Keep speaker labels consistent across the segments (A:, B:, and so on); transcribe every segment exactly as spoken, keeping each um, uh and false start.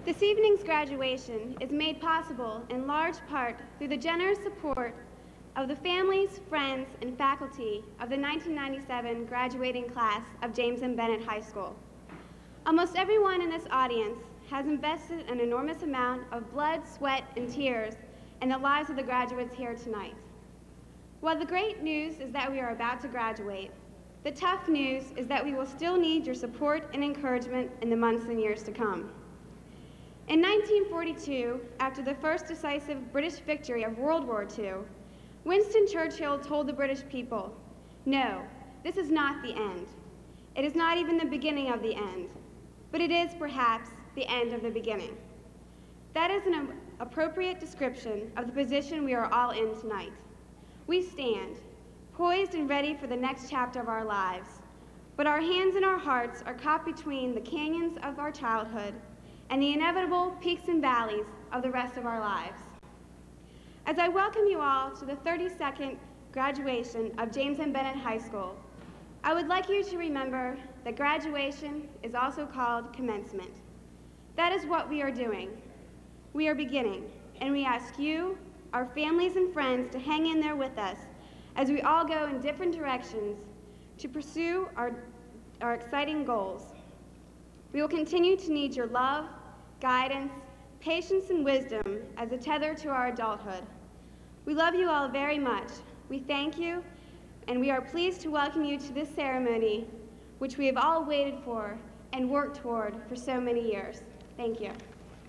A: This evening's graduation is made possible in large part through the generous support of the families, friends, and faculty of the nineteen ninety-seven graduating class of James and Bennett High School. Almost everyone in this audience has invested an enormous amount of blood, sweat, and tears in the lives of the graduates here tonight. While the great news is that we are about to graduate, the tough news is that we will still need your support and encouragement in the months and years to come. In nineteen forty-two, after the first decisive British victory of World War Two, Winston Churchill told the British people, "No, this is not the end. It is not even the beginning of the end, but it is perhaps the end of the beginning." That is an appropriate description of the position we are all in tonight. We stand, poised and ready for the next chapter of our lives, but our hands and our hearts are caught between the canyons of our childhood and the inevitable peaks and valleys of the rest of our lives. As I welcome you all to the thirty-second graduation of James and Bennett High School, I would like you to remember that graduation is also called commencement. That is what we are doing. We are beginning, and we ask you, our families and friends, to hang in there with us as we all go in different directions to pursue our, our exciting goals. We will continue to need your love, guidance, patience, and wisdom as a tether to our adulthood. We love you all very much. We thank you, and we are pleased to welcome you to this ceremony, which we have all waited for and worked toward for so many years. Thank you.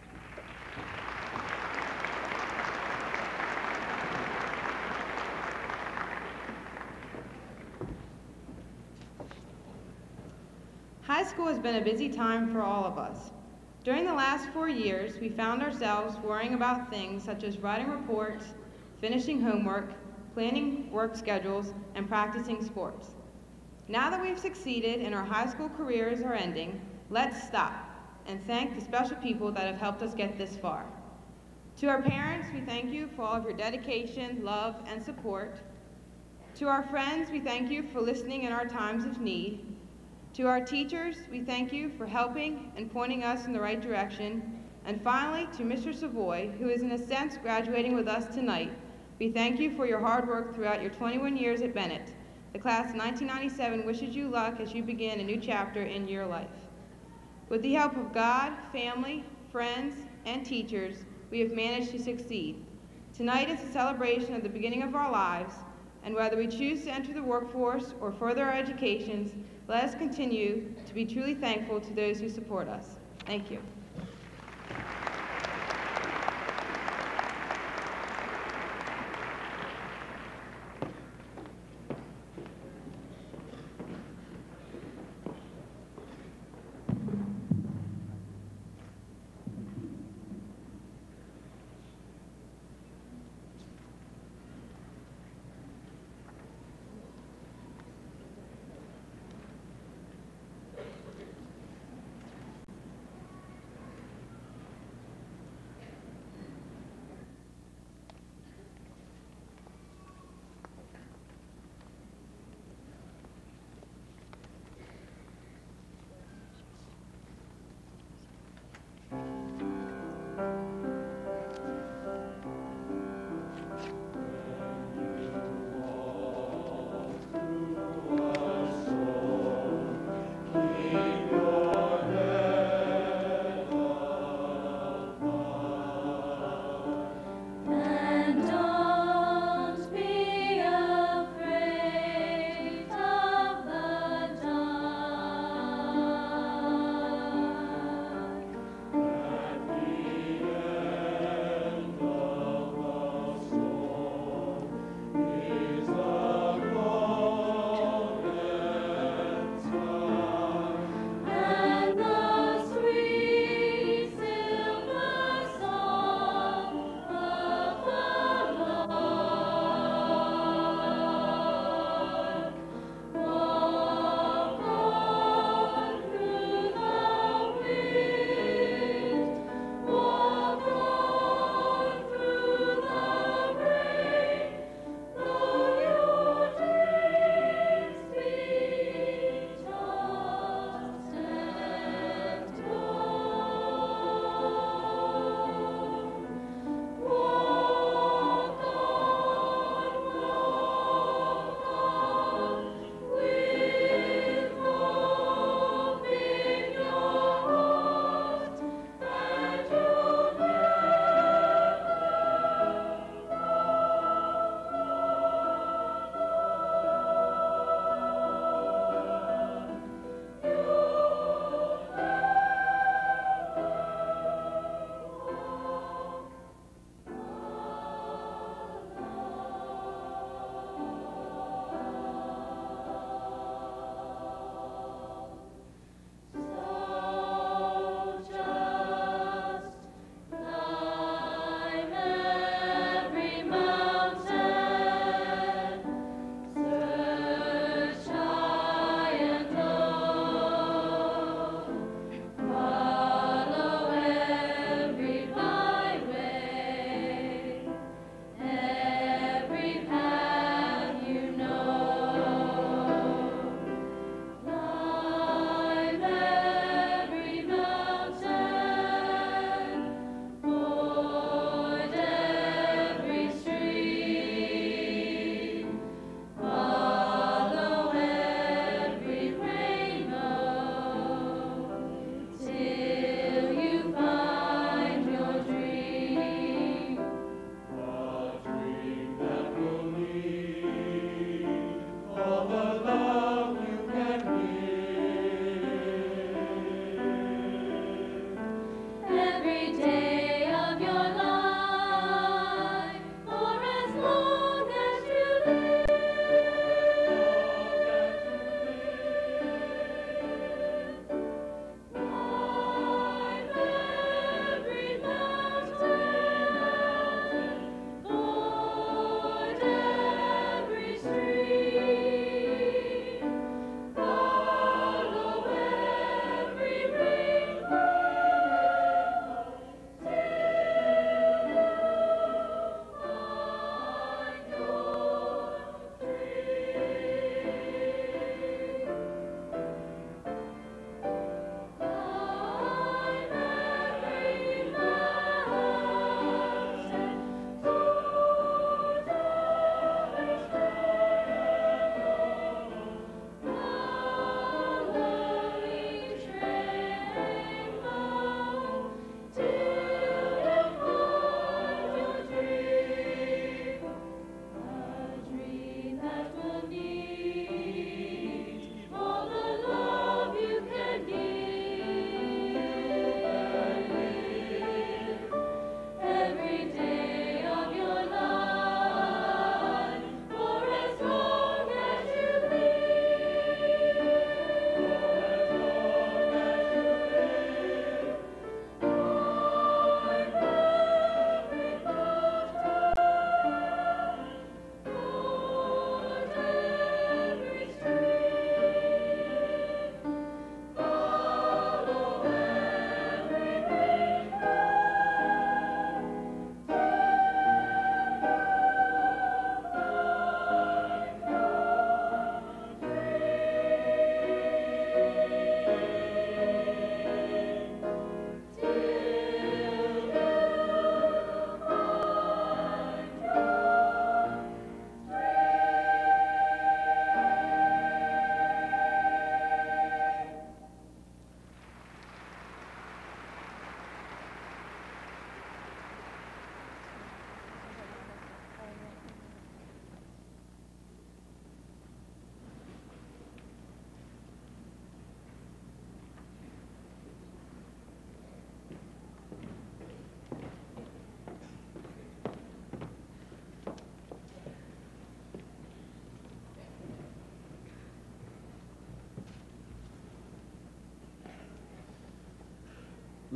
B: High school has been a busy time for all of us. During the last four years, we found ourselves worrying about things such as writing reports, finishing homework, planning work schedules, and practicing sports. Now that we've succeeded and our high school careers are ending, let's stop and thank the special people that have helped us get this far. To our parents, we thank you for all of your dedication, love, and support. To our friends, we thank you for listening in our times of need. To our teachers, we thank you for helping and pointing us in the right direction. And finally, to Mister Savoy, who is in a sense graduating with us tonight, we thank you for your hard work throughout your twenty-one years at Bennett. The class of nineteen ninety-seven wishes you luck as you begin a new chapter in your life. With the help of God, family, friends, and teachers, we have managed to succeed. Tonight is a celebration of the beginning of our lives, and whether we choose to enter the workforce or further our educations, let us continue to be truly thankful to those who support us. Thank you.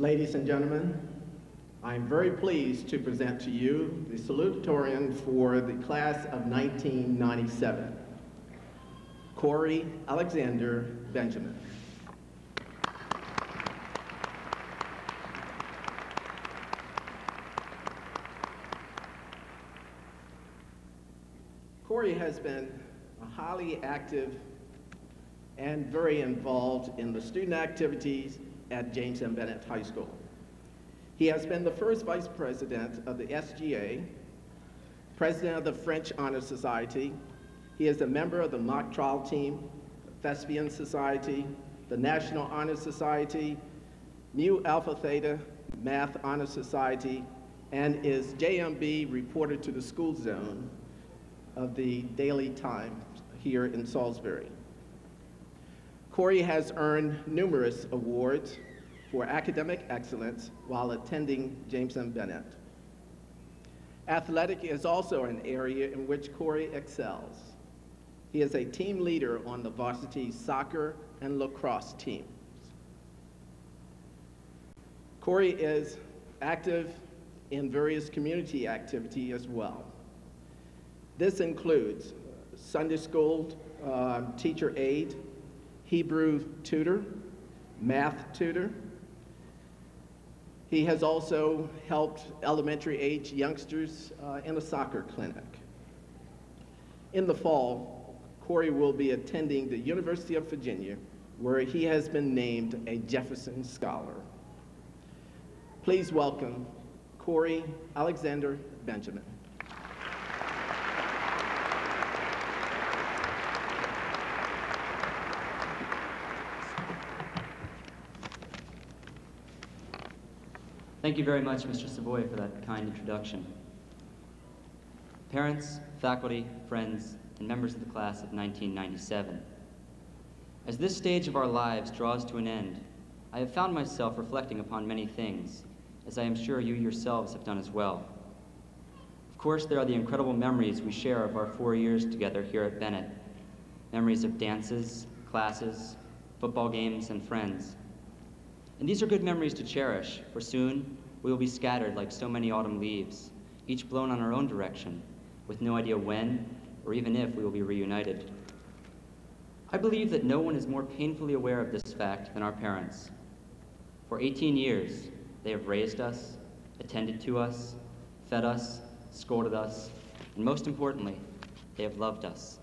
C: Ladies and gentlemen, I am very pleased to present to you the salutatorian for the class of nineteen ninety-seven, Corey Alexander Benjamin. Corey has been a highly active and very involved in the student activities at James M. Bennett High School. He has been the first vice president of the S G A, president of the French Honor Society. He is a member of the mock trial team, Thespian Society, the National Honor Society, Mu Alpha Theta Math Honor Society, and is J M B reporter to the school zone of the Daily Times here in Salisbury. Corey has earned numerous awards for academic excellence while attending James M. Bennett. Athletic is also an area in which Corey excels. He is a team leader on the varsity soccer and lacrosse teams. Corey is active in various community activity as well. This includes Sunday school uh, teacher aide, Hebrew tutor, math tutor. He has also helped elementary age youngsters uh, in a soccer clinic. In the fall, Corey will be attending the University of Virginia, where he has been named a Jefferson Scholar. Please welcome Corey Alexander Benjamin.
D: Thank you very much, Mister Savoy, for that kind introduction. Parents, faculty, friends, and members of the class of nineteen ninety-seven. As this stage of our lives draws to an end, I have found myself reflecting upon many things, as I am sure you yourselves have done as well. Of course, there are the incredible memories we share of our four years together here at Bennett. Memories of dances, classes, football games, and friends. And these are good memories to cherish, for soon we will be scattered like so many autumn leaves, each blown on our own direction, with no idea when or even if we will be reunited. I believe that no one is more painfully aware of this fact than our parents. For eighteen years, they have raised us, attended to us, fed us, scolded us, and most importantly, they have loved us.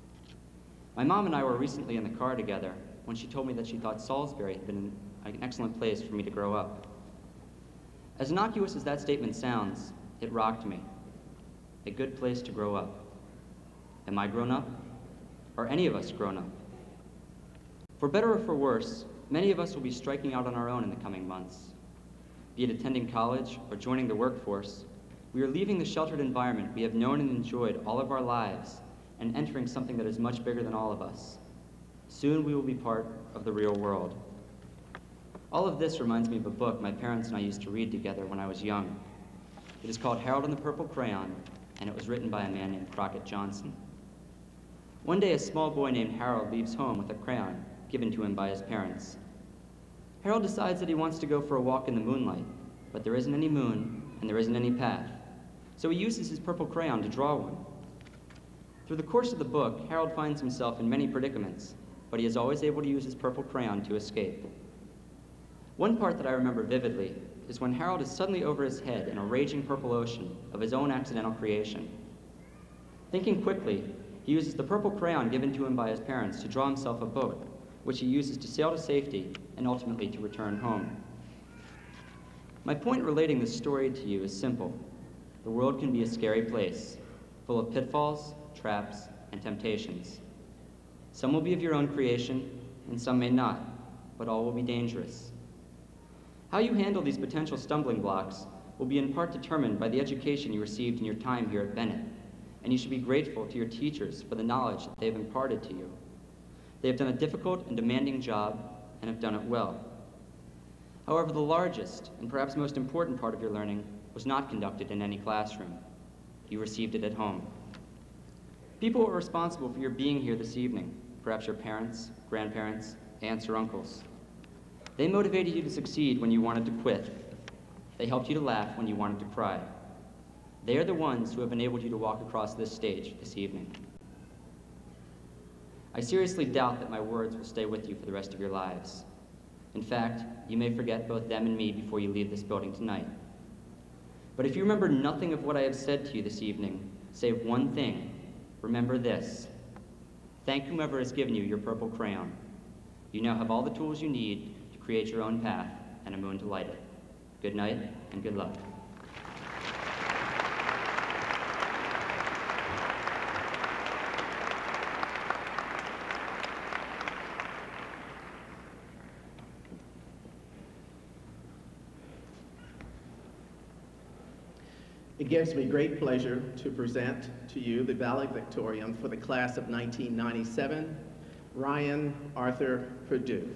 D: My mom and I were recently in the car together when she told me that she thought Salisbury had been an excellent place for me to grow up. As innocuous as that statement sounds, it rocked me. A good place to grow up. Am I grown up? Are any of us grown up? For better or for worse, many of us will be striking out on our own in the coming months. Be it attending college or joining the workforce, we are leaving the sheltered environment we have known and enjoyed all of our lives and entering something that is much bigger than all of us. Soon we will be part of the real world. All of this reminds me of a book my parents and I used to read together when I was young. It is called Harold and the Purple Crayon, and it was written by a man named Crockett Johnson. One day, a small boy named Harold leaves home with a crayon given to him by his parents. Harold decides that he wants to go for a walk in the moonlight, but there isn't any moon and there isn't any path, so he uses his purple crayon to draw one. Through the course of the book, Harold finds himself in many predicaments, but he is always able to use his purple crayon to escape. One part that I remember vividly is when Harold is suddenly over his head in a raging purple ocean of his own accidental creation. Thinking quickly, he uses the purple crayon given to him by his parents to draw himself a boat, which he uses to sail to safety and ultimately to return home. My point in relating this story to you is simple. The world can be a scary place, full of pitfalls, traps, and temptations. Some will be of your own creation, and some may not, but all will be dangerous. How you handle these potential stumbling blocks will be in part determined by the education you received in your time here at Bennett, and you should be grateful to your teachers for the knowledge that they have imparted to you. They have done a difficult and demanding job and have done it well. However, the largest and perhaps most important part of your learning was not conducted in any classroom. You received it at home. People were responsible for your being here this evening, perhaps your parents, grandparents, aunts, or uncles. They motivated you to succeed when you wanted to quit. They helped you to laugh when you wanted to cry. They are the ones who have enabled you to walk across this stage this evening. I seriously doubt that my words will stay with you for the rest of your lives. In fact, you may forget both them and me before you leave this building tonight. But if you remember nothing of what I have said to you this evening, save one thing, remember this. Thank whomever has given you your purple crayon. You now have all the tools you need to create your own path and a moon to light it. Good night and good luck.
C: It gives me great pleasure to present to you the valedictorian for the class of nineteen ninety-seven, Ryan Arthur Perdue.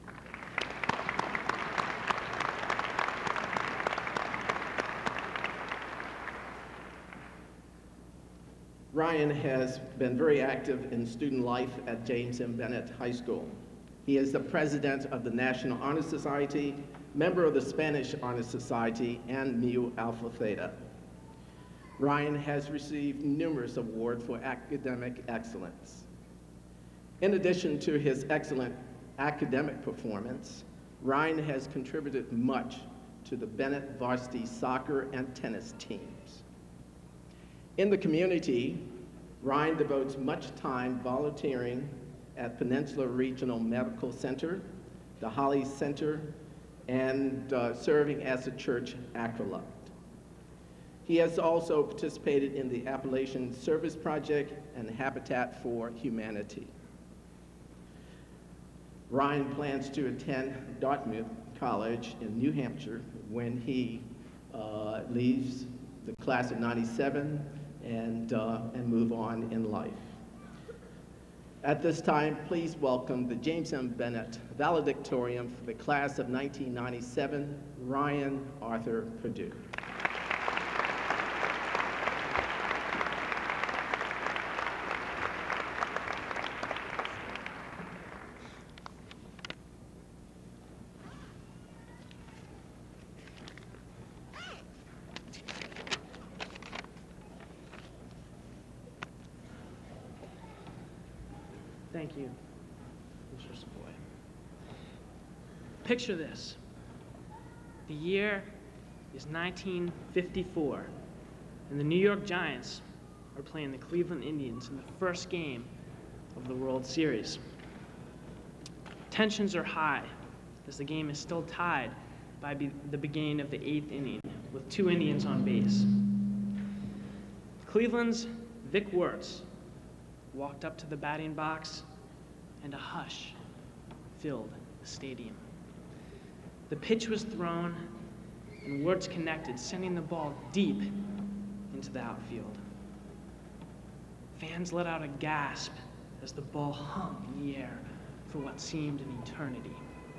C: Ryan has been very active in student life at James M. Bennett High School. He is the president of the National Honor Society, member of the Spanish Honor Society, and Mu Alpha Theta. Ryan has received numerous awards for academic excellence. In addition to his excellent academic performance, Ryan has contributed much to the Bennett varsity soccer and tennis teams. In the community, Ryan devotes much time volunteering at Peninsula Regional Medical Center, the Holly Center, and uh, serving as a church acolyte. He has also participated in the Appalachian Service Project and Habitat for Humanity. Ryan plans to attend Dartmouth College in New Hampshire when he uh, leaves the class of ninety-seven and, uh, and move on in life. At this time, please welcome the James M. Bennett valedictorian for the class of nineteen ninety-seven, Ryan Arthur Perdue.
E: Thank you, Mister Savoy. Picture this. The year is nineteen fifty-four, and the New York Giants are playing the Cleveland Indians in the first game of the World Series. Tensions are high, as the game is still tied by be the beginning of the eighth inning, with two Indians on base. Cleveland's Vic Wertz walked up to the batting box, and a hush filled the stadium. The pitch was thrown, and Wertz connected, sending the ball deep into the outfield. Fans let out a gasp as the ball hung in the air for what seemed an eternity.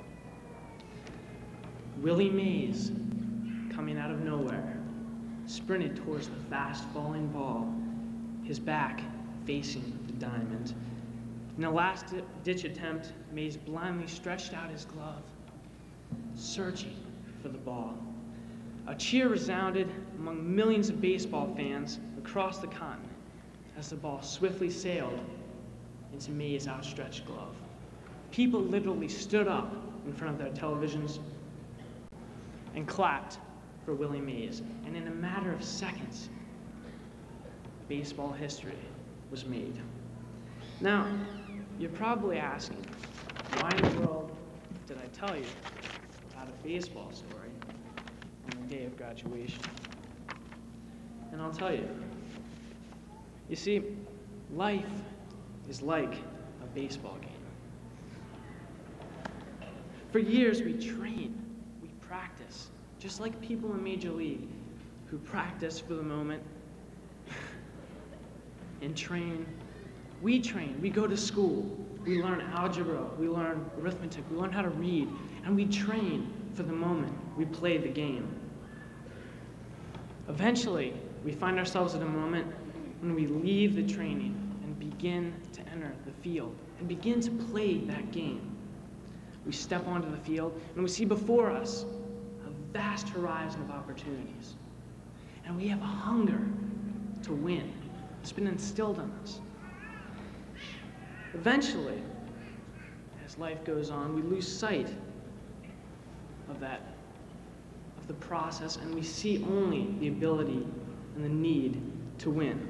E: Willie Mays, coming out of nowhere, sprinted towards the fast-falling ball, his back facing the diamond. In a last-ditch attempt, Mays blindly stretched out his glove, searching for the ball. A cheer resounded among millions of baseball fans across the continent as the ball swiftly sailed into Mays' outstretched glove. People literally stood up in front of their televisions and clapped for Willie Mays, and in a matter of seconds, baseball history was made. Now, you're probably asking, why in the world did I tell you about a baseball story on the day of graduation? And I'll tell you. You see, life is like a baseball game. For years, we train, we practice, just like people in Major League who practice for the moment and train. We train, we go to school, we learn algebra, we learn arithmetic, we learn how to read, and we train for the moment we play the game. Eventually, we find ourselves at a moment when we leave the training and begin to enter the field and begin to play that game. We step onto the field, and we see before us a vast horizon of opportunities. And we have a hunger to win. It's been instilled in us. Eventually, as life goes on, we lose sight of that, of the process, and we see only the ability and the need to win.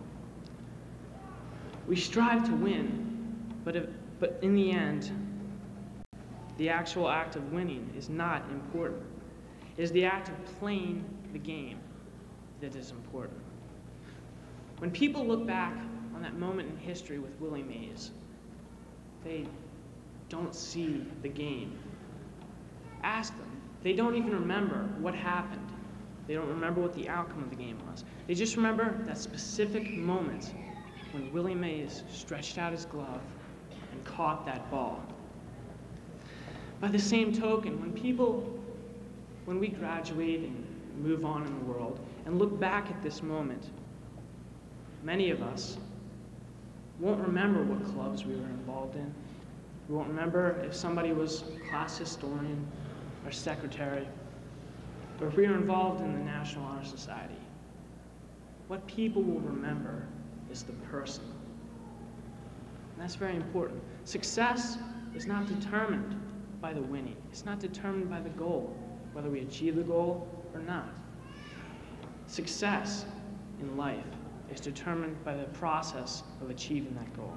E: We strive to win, but, if, but in the end, the actual act of winning is not important. It is the act of playing the game that is important. When people look back on that moment in history with Willie Mays, they don't see the game. Ask them. They don't even remember what happened. They don't remember what the outcome of the game was. They just remember that specific moment when Willie Mays stretched out his glove and caught that ball. By the same token, when people, when we graduate and move on in the world and look back at this moment, many of us won't remember what clubs we were involved in. We won't remember if somebody was class historian or secretary, or if we were involved in the National Honor Society. What people will remember is the person. And that's very important. Success is not determined by the winning. It's not determined by the goal, whether we achieve the goal or not. Success in life is determined by the process of achieving that goal.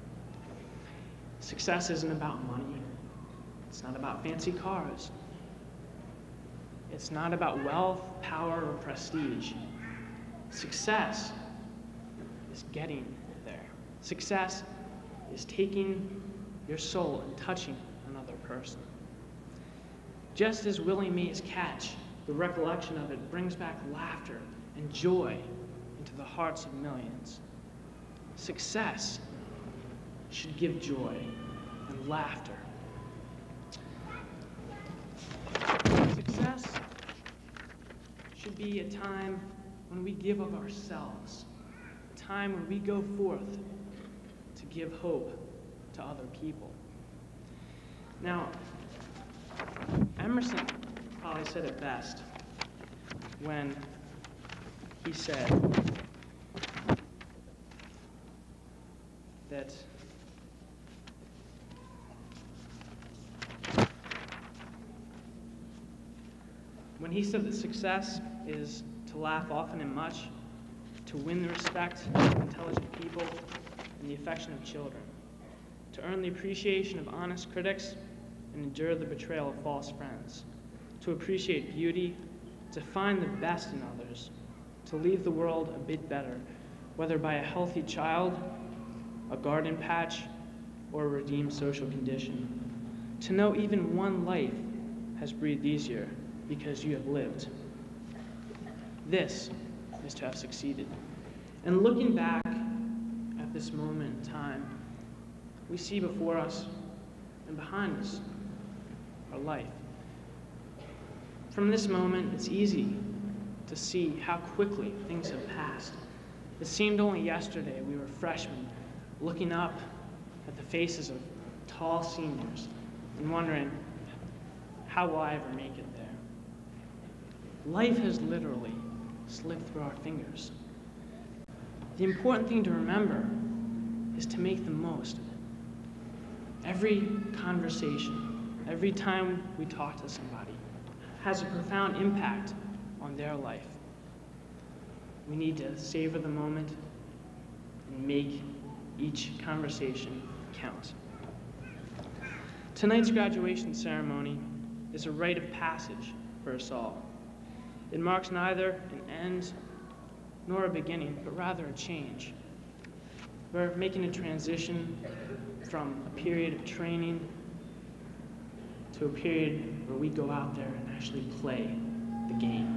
E: Success isn't about money. It's not about fancy cars. It's not about wealth, power, or prestige. Success is getting there. Success is taking your soul and touching another person. Just as Willie Mays' catch, the recollection of it brings back laughter and joy into the hearts of millions. Success should give joy and laughter. Success should be a time when we give of ourselves, a time when we go forth to give hope to other people. Now, Emerson probably said it best when he said that when he said that success is to laugh often and much, to win the respect of intelligent people and the affection of children, to earn the appreciation of honest critics and endure the betrayal of false friends, to appreciate beauty, to find the best in others, to leave the world a bit better, whether by a healthy child, a garden patch, or a redeemed social condition. To know even one life has breathed easier because you have lived. This is to have succeeded. And looking back at this moment in time, we see before us and behind us our life. From this moment, it's easy to see how quickly things have passed. It seemed only yesterday we were freshmen looking up at the faces of tall seniors and wondering, how will I ever make it there? Life has literally slipped through our fingers. The important thing to remember is to make the most of it. Every conversation, every time we talk to somebody, has a profound impact on their life. We need to savor the moment and make each conversation count. Tonight's graduation ceremony is a rite of passage for us all. It marks neither an end nor a beginning, but rather a change. We're making a transition from a period of training to a period where we go out there and actually play the game.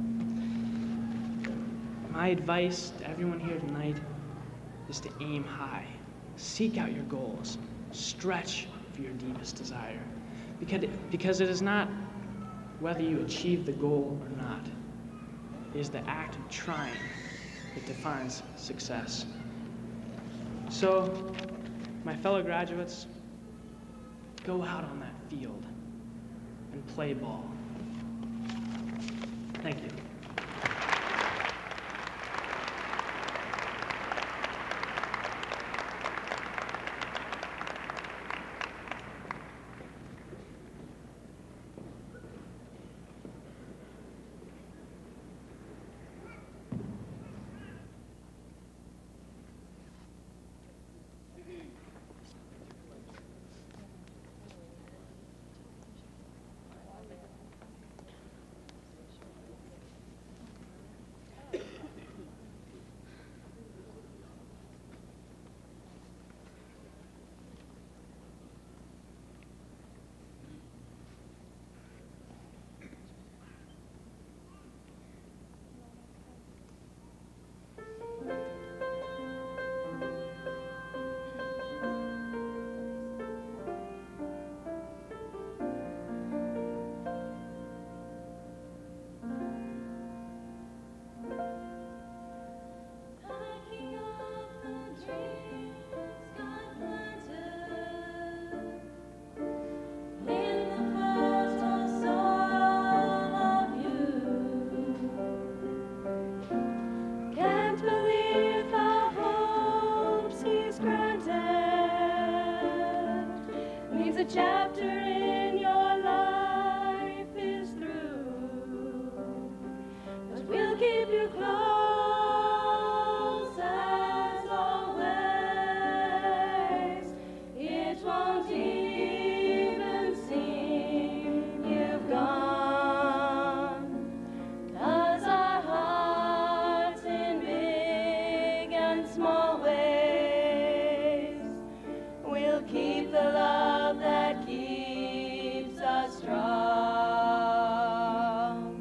E: My advice to everyone here tonight is to aim high. Seek out your goals. Stretch for your deepest desire. Because it, because it is not whether you achieve the goal or not. It is the act of trying that defines success. So, my fellow graduates, go out on that field and play ball. Thank you.
F: Chapter in your life is through, but we'll keep you close as always. It won't even seem you've gone, 'cause our hearts in big and small ways will keep the love that keeps us strong.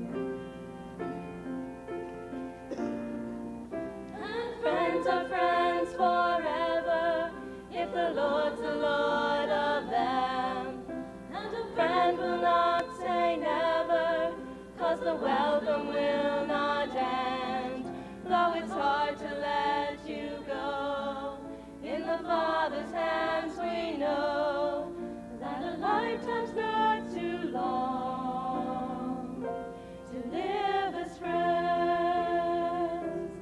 F: And friends are friends forever if the Lord's the Lord of them. And a friend will not say never, 'cause the welcome will not end. Though it's hard to let you go, in the Father's hands we know that a lifetime's not too long to live as friends.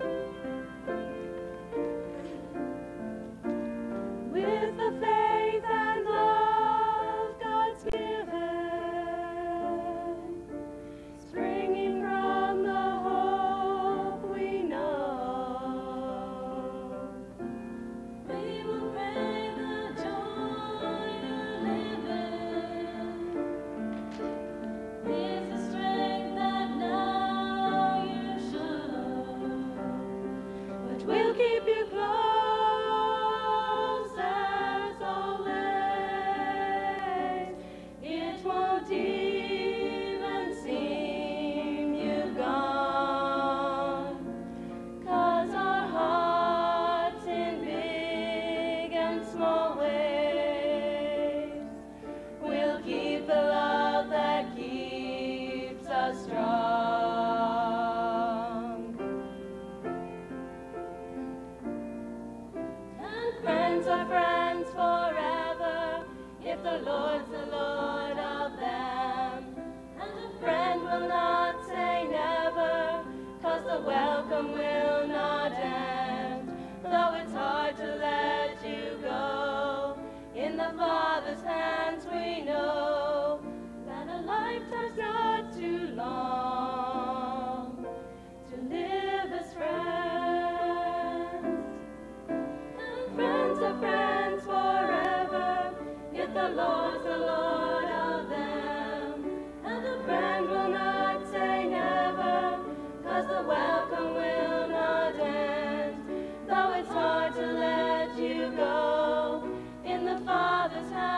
F: With the faith and love God's given, springing from the hope we know, we will pray the joy you live in is the strength that now you show. But we'll keep you close as always. It won't even seem you've gone, 'cause our hearts in big and small ways will keep the love that keeps us strong. And friends are friends forever if the Lord's the Lord of them. And a friend will not say never, 'cause the welcome will not end. Though it's hard to let you go, in the Father's hands we know that a lifetime's not too long to live as friends. And friends are friends forever if the Lord's the Lord of them. And a friend will not say never, 'cause the welcome will not end. Though it's hard to let you go, in the Father's hands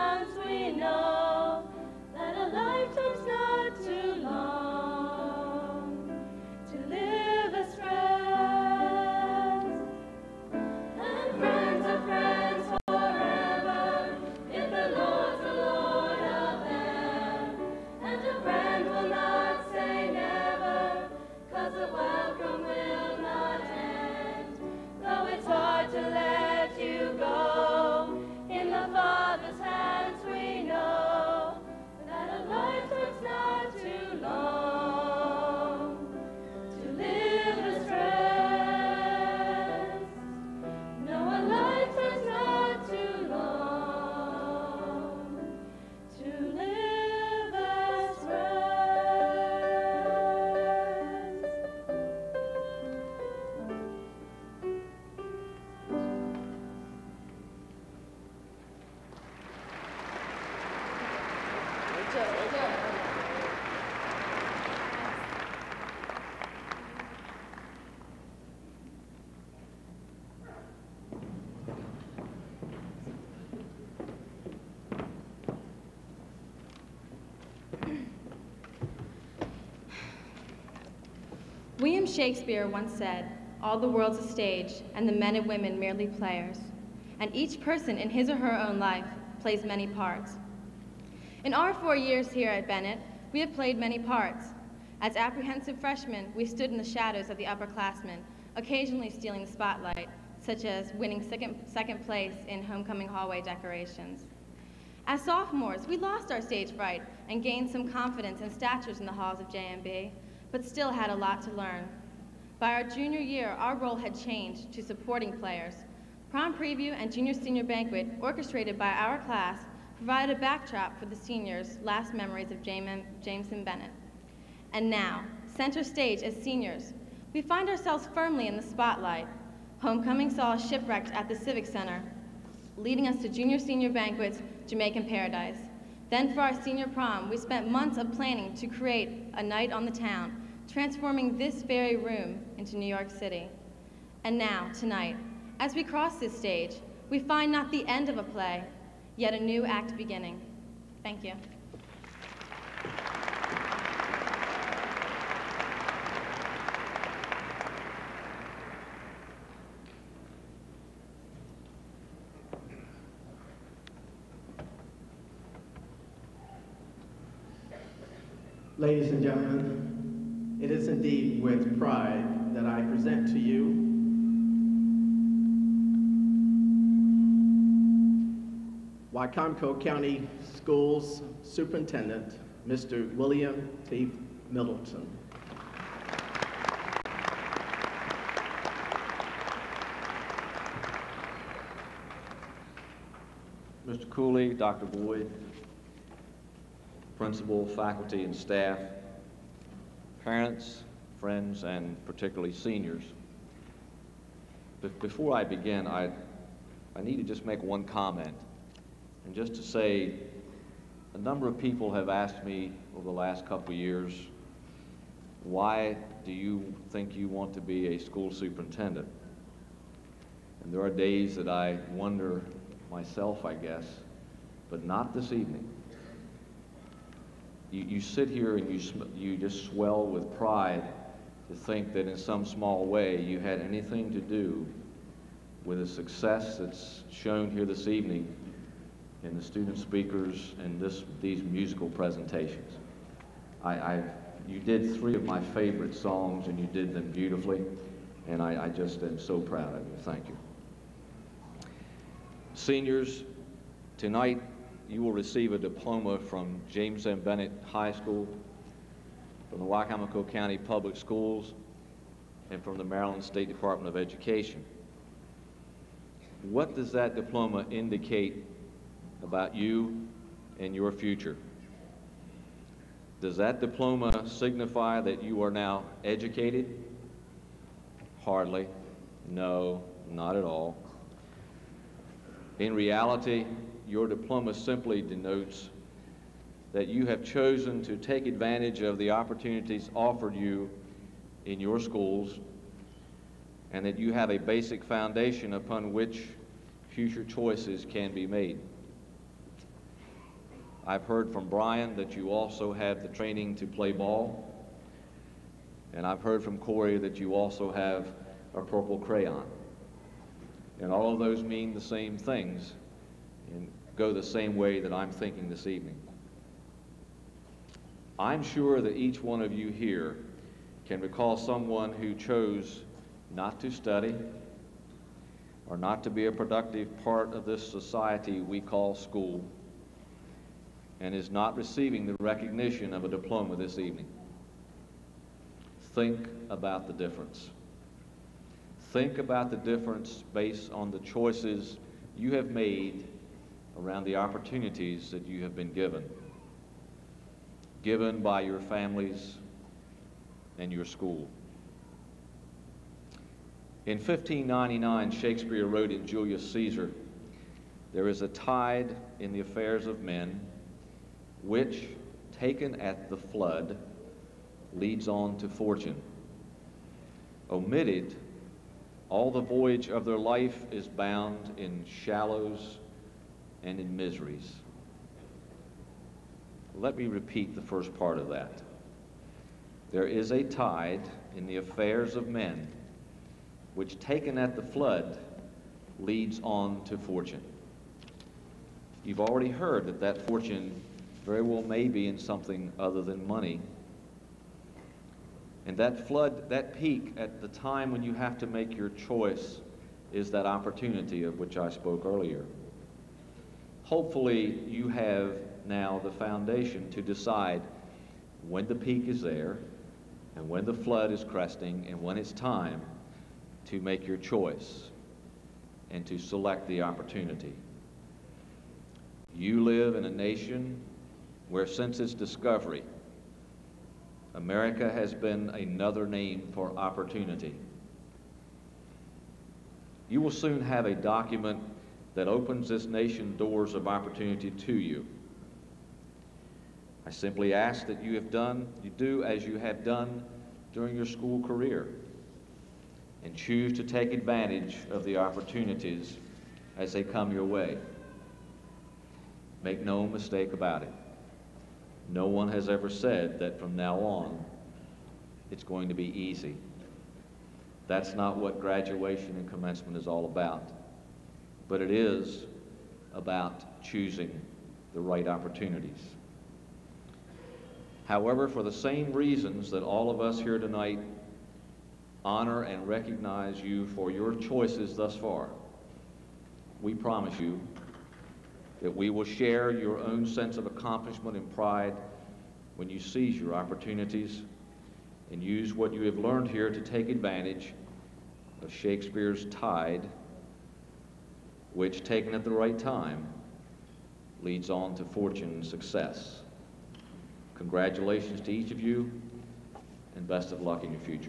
G: Shakespeare once said, "All the world's a stage, and the men and women merely players." And each person in his or her own life plays many parts. In our four years here at Bennett, we have played many parts. As apprehensive freshmen, we stood in the shadows of the upperclassmen, occasionally stealing the spotlight, such as winning second, second place in homecoming hallway decorations. As sophomores, we lost our stage fright and gained some confidence and statures in the halls of J M B, but still had a lot to learn. By our junior year, our role had changed to supporting players. Prom preview and junior-senior banquet, orchestrated by our class, provided a backdrop for the seniors' last memories of James and Bennett. And now, center stage as seniors, we find ourselves firmly in the spotlight. Homecoming saw us shipwrecked at the Civic Center, leading us to junior-senior banquets, Jamaican Paradise. Then for our senior prom, we spent months of planning to create a night on the town, transforming this very room into New York City. And now, tonight, as we cross this stage, we find not the end of a play, yet a new act beginning. Thank you.
C: Ladies and gentlemen, it is indeed with pride that I present to you Wycomico County Schools Superintendent, Mister William T. Middleton.
H: Mister Cooley, Doctor Boyd, principal, faculty, and staff, parents, friends, and particularly seniors. But before I begin, I, I need to just make one comment. And just to say, a number of people have asked me over the last couple of years, why do you think you want to be a school superintendent? And there are days that I wonder myself, I guess, but not this evening. You, you sit here and you, you just swell with pride to think that in some small way you had anything to do with the success that's shown here this evening in the student speakers and this, these musical presentations. I, I, you did three of my favorite songs and you did them beautifully, and I, I just am so proud of you. Thank you. Seniors, tonight you will receive a diploma from James M. Bennett High School, from the Wycomico County Public Schools, and from the Maryland State Department of Education. What does that diploma indicate about you and your future? Does that diploma signify that you are now educated? Hardly. No, not at all. In reality, your diploma simply denotes that you have chosen to take advantage of the opportunities offered you in your schools, and that you have a basic foundation upon which future choices can be made. I've heard from Brian that you also have the training to play ball, and I've heard from Corey that you also have a purple crayon. And all of those mean the same things and go the same way that I'm thinking this evening. I'm sure that each one of you here can recall someone who chose not to study or not to be a productive part of this society we call school, and is not receiving the recognition of a diploma this evening. Think about the difference. Think about the difference based on the choices you have made around the opportunities that you have been given, given by your families and your school. In fifteen ninety-nine, Shakespeare wrote in Julius Caesar, "There is a tide in the affairs of men, which, taken at the flood, leads on to fortune. Omitted, all the voyage of their life is bound in shallows and in miseries." Let me repeat the first part of that. there is a tide in the affairs of men, which taken at the flood leads on to fortune. You've already heard that that fortune very well may be in something other than money. And that flood, that peak at the time when you have to make your choice is that opportunity of which I spoke earlier. Hopefully you have now the foundation to decide when the peak is there and when the flood is cresting and when it's time to make your choice and to select the opportunity. You live in a nation where since its discovery, America has been another name for opportunity. You will soon have a document that opens this nation doors of opportunity to you. I simply ask that you have done, you do as you have done during your school career, and choose to take advantage of the opportunities as they come your way. Make no mistake about it. No one has ever said that from now on it's going to be easy. That's not what graduation and commencement is all about. But it is about choosing the right opportunities. However, for the same reasons that all of us here tonight honor and recognize you for your choices thus far, we promise you that we will share your own sense of accomplishment and pride when you seize your opportunities and use what you have learned here to take advantage of Shakespeare's tide, which, taken at the right time, leads on to fortune and success. Congratulations to each of you, and best of luck in your future.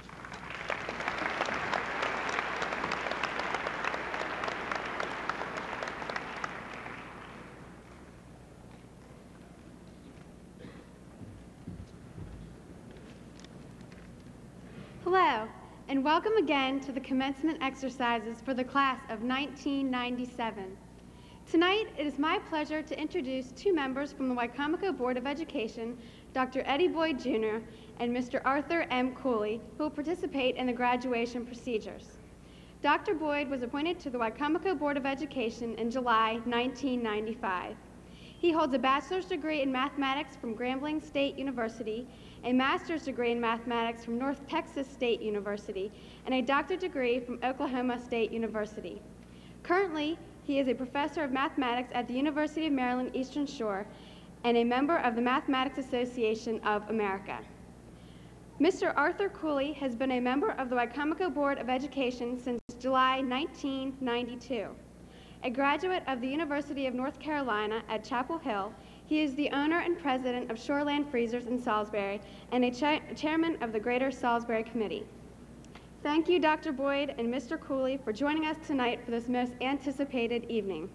A: Hello, and welcome again to the commencement exercises for the class of nineteen ninety-seven. Tonight, it is my pleasure to introduce two members from the Wicomico Board of Education, Doctor Eddie Boyd Junior and Mister Arthur M. Cooley, who will participate in the graduation procedures. Doctor Boyd was appointed to the Wicomico Board of Education in July nineteen ninety-five. He holds a bachelor's degree in mathematics from Grambling State University, a master's degree in mathematics from North Texas State University, and a doctorate degree from Oklahoma State University. Currently, he is a professor of mathematics at the University of Maryland Eastern Shore and a member of the Mathematics Association of America. Mister Arthur Cooley has been a member of the Wicomico Board of Education since July nineteen ninety-two. A graduate of the University of North Carolina at Chapel Hill, he is the owner and president of Shoreland Freezers in Salisbury and a cha chairman of the Greater Salisbury Committee. Thank you, Doctor Boyd and Mister Cooley, for joining us tonight for this most anticipated evening.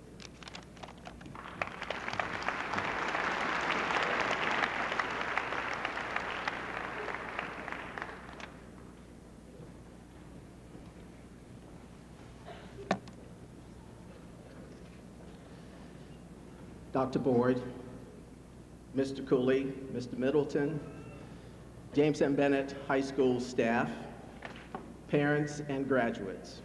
C: Doctor Boyd, Mister Cooley, Mister Middleton, James M. Bennett High School staff, parents, and graduates.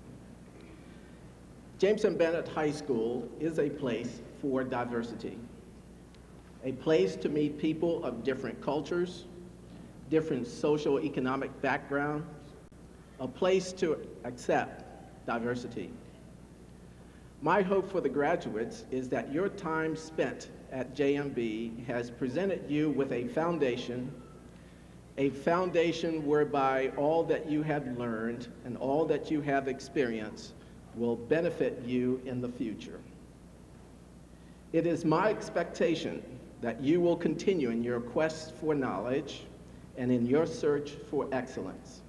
C: James M. Bennett High School is a place for diversity, a place to meet people of different cultures, different socio-economic backgrounds, a place to accept diversity. My hope for the graduates is that your time spent at J M B has presented you with a foundation, a foundation whereby all that you have learned and all that you have experienced will benefit you in the future. It is my expectation that you will continue in your quest for knowledge and in your search for excellence.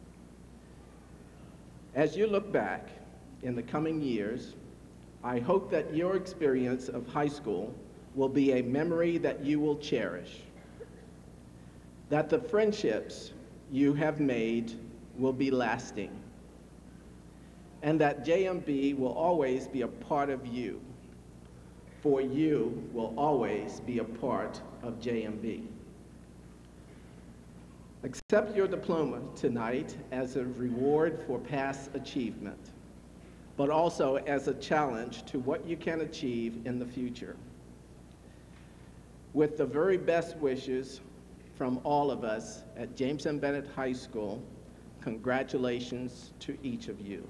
C: As you look back in the coming years, I hope that your experience of high school will be a memory that you will cherish, that the friendships you have made will be lasting, and that J M B will always be a part of you, for you will always be a part of J M B. Accept your diploma tonight as a reward for past achievement, but also as a challenge to what you can achieve in the future. With the very best wishes from all of us at James M. Bennett High School, congratulations to each of you.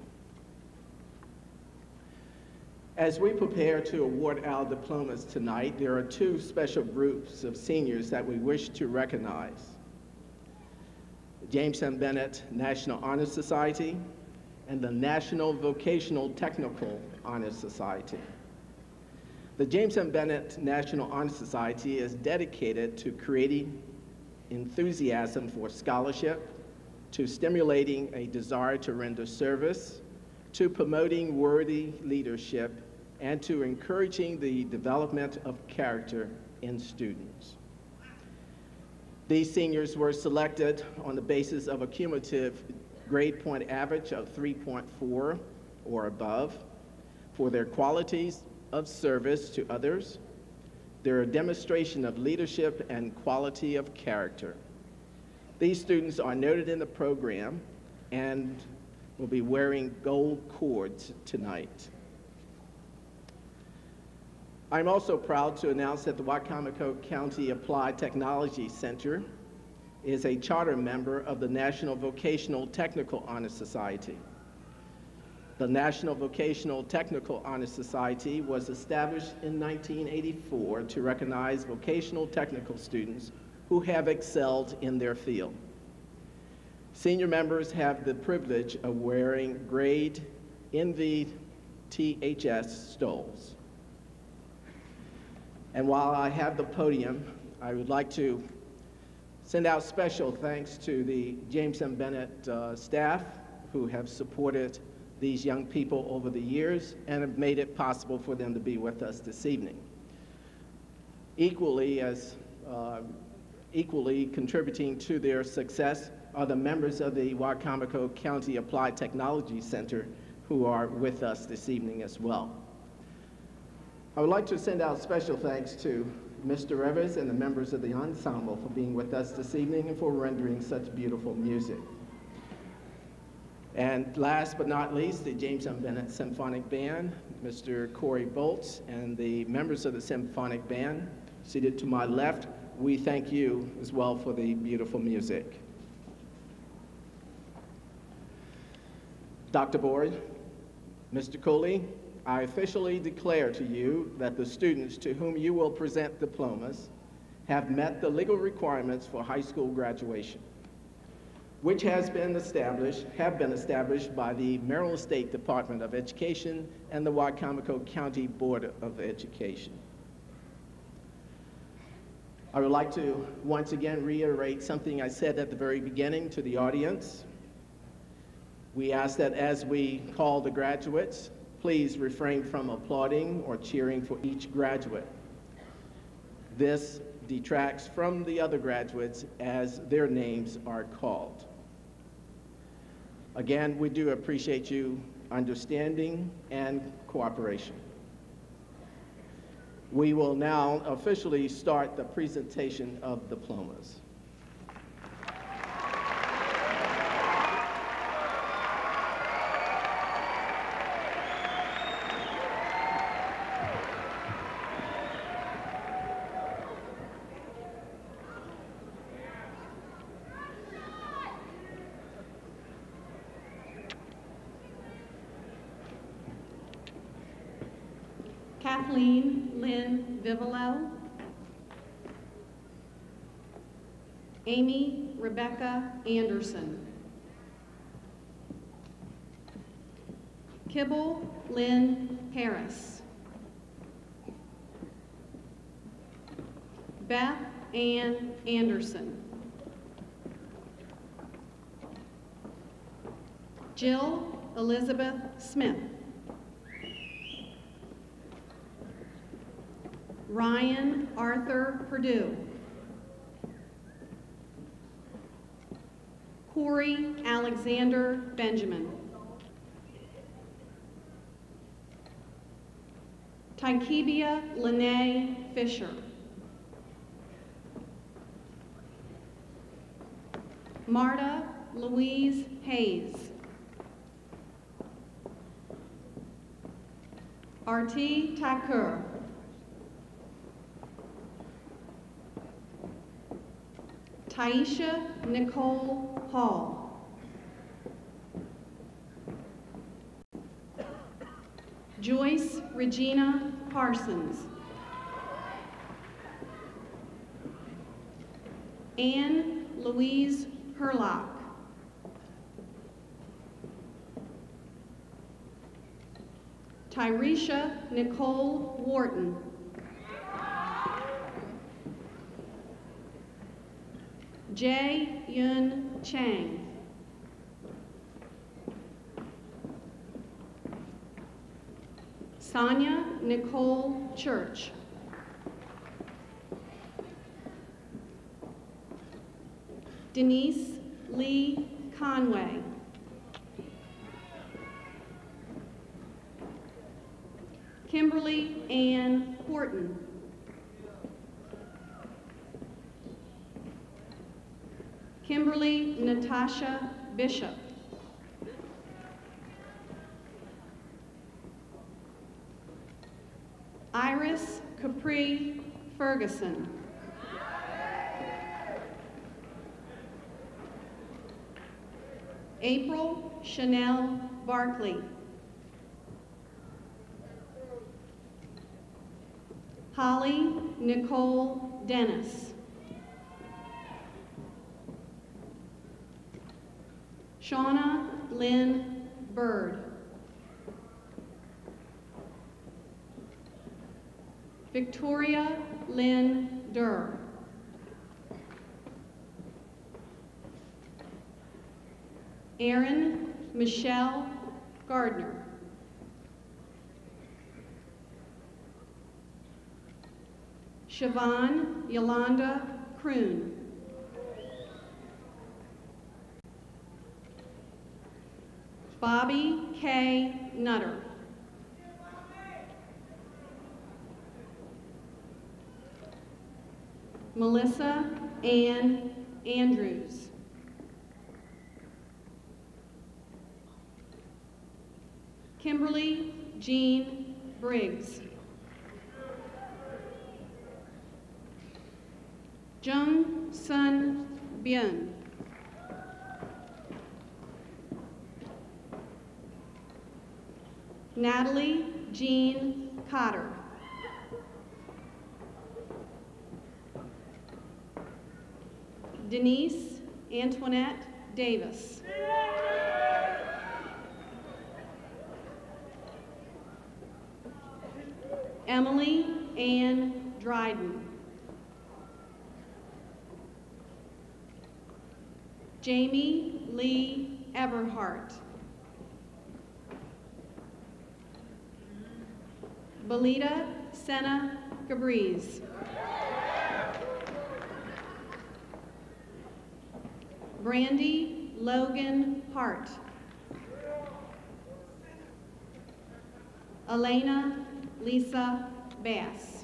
C: As we prepare to award our diplomas tonight, there are two special groups of seniors that we wish to recognize. The James M. Bennett National Honor Society and the National Vocational Technical Honor Society. The James M. Bennett National Honor Society is dedicated to creating enthusiasm for scholarship, to stimulating a desire to render service, to promoting worthy leadership, and to encouraging the development of character in students. These seniors were selected on the basis of a cumulative grade point average of three point four or above for their qualities of service to others, their demonstration of leadership and quality of character. These students are noted in the program and will be wearing gold cords tonight. I'm also proud to announce that the Wicomico County Applied Technology Center is a charter member of the National Vocational Technical Honor Society. The National Vocational Technical Honor Society was established in nineteen eighty-four to recognize vocational technical students who have excelled in their field. Senior members have the privilege of wearing grade N V T H S stoles. And while I have the podium, I would like to send out special thanks to the James M. Bennett uh, staff who have supported these young people over the years and have made it possible for them to be with us this evening. Equally as uh, equally contributing to their success are the members of the Wicomico County Applied Technology Center who are with us this evening as well. I would like to send out special thanks to Mister Rivers and the members of the ensemble for being with us this evening and for rendering such beautiful music. And last but not least, the James M. Bennett Symphonic Band, Mister Corey Bolts, and the members of the Symphonic Band seated to my left. We thank you as well for the beautiful music. Doctor Boyd, Mister Cooley, I officially declare to you that the students to whom you will present diplomas have met the legal requirements for high school graduation, which has been established, have been established by the Maryland State Department of Education and the Wicomico County Board of Education. I would like to once again reiterate something I said at the very beginning to the audience. We ask that as we call the graduates, please refrain from applauding or cheering for each graduate. This detracts from the other graduates as their names are called. Again, we do appreciate you understanding and cooperation. We will now officially start the presentation of diplomas.
I: Kathleen Lynn Vivolo, Amy Rebecca Anderson, Kibble Lynn Harris, Beth Ann Anderson, Jill Elizabeth Smith, Ryan Arthur Perdue, Corey Alexander Benjamin, Taikibia Lene Fisher, Marta Louise Hayes. Arti Thakur. Taisha Nicole Hall. Joyce Regina Parsons. Anne Louise Herlock. Tyresha Nicole Wharton. Jae Yun Chang. Sonia Nicole Church. Denise Lee Conway. Kimberly Ann Horton. Kimberly Natasha Bishop. Iris Capri Ferguson. April Chanel Barkley. Holly Nicole Dennis. Shauna Lynn Bird. Victoria Lynn Durr. Erin Michelle Gardner. Siobhan Yolanda Kroon. Bobby K. Nutter. Melissa Ann Andrews. Kimberly Jean Briggs. Jung Sun Byun. Natalie Jean Cotter. Denise Antoinette Davis. Emily Ann Dryden. Jamie Lee Everhart. Belita Senna Gabriz. Brandy Logan Hart. Elena Lisa Bass.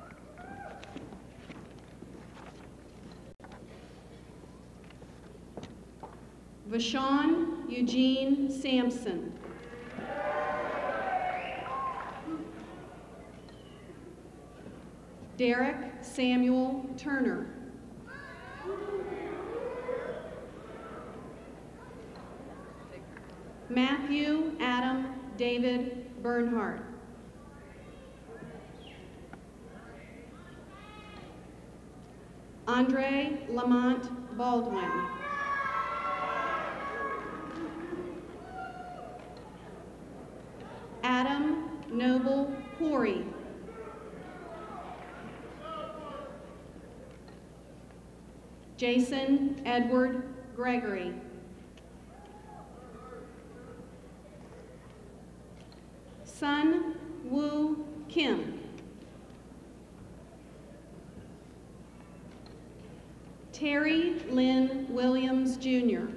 I: Vashon Eugene Sampson. Derek Samuel Turner. Matthew Adam David Bernhardt. Andre Lamont Baldwin. Adam Noble Corey. Jason Edward Gregory. Sun Woo Kim. Terry Lynn Williams, Junior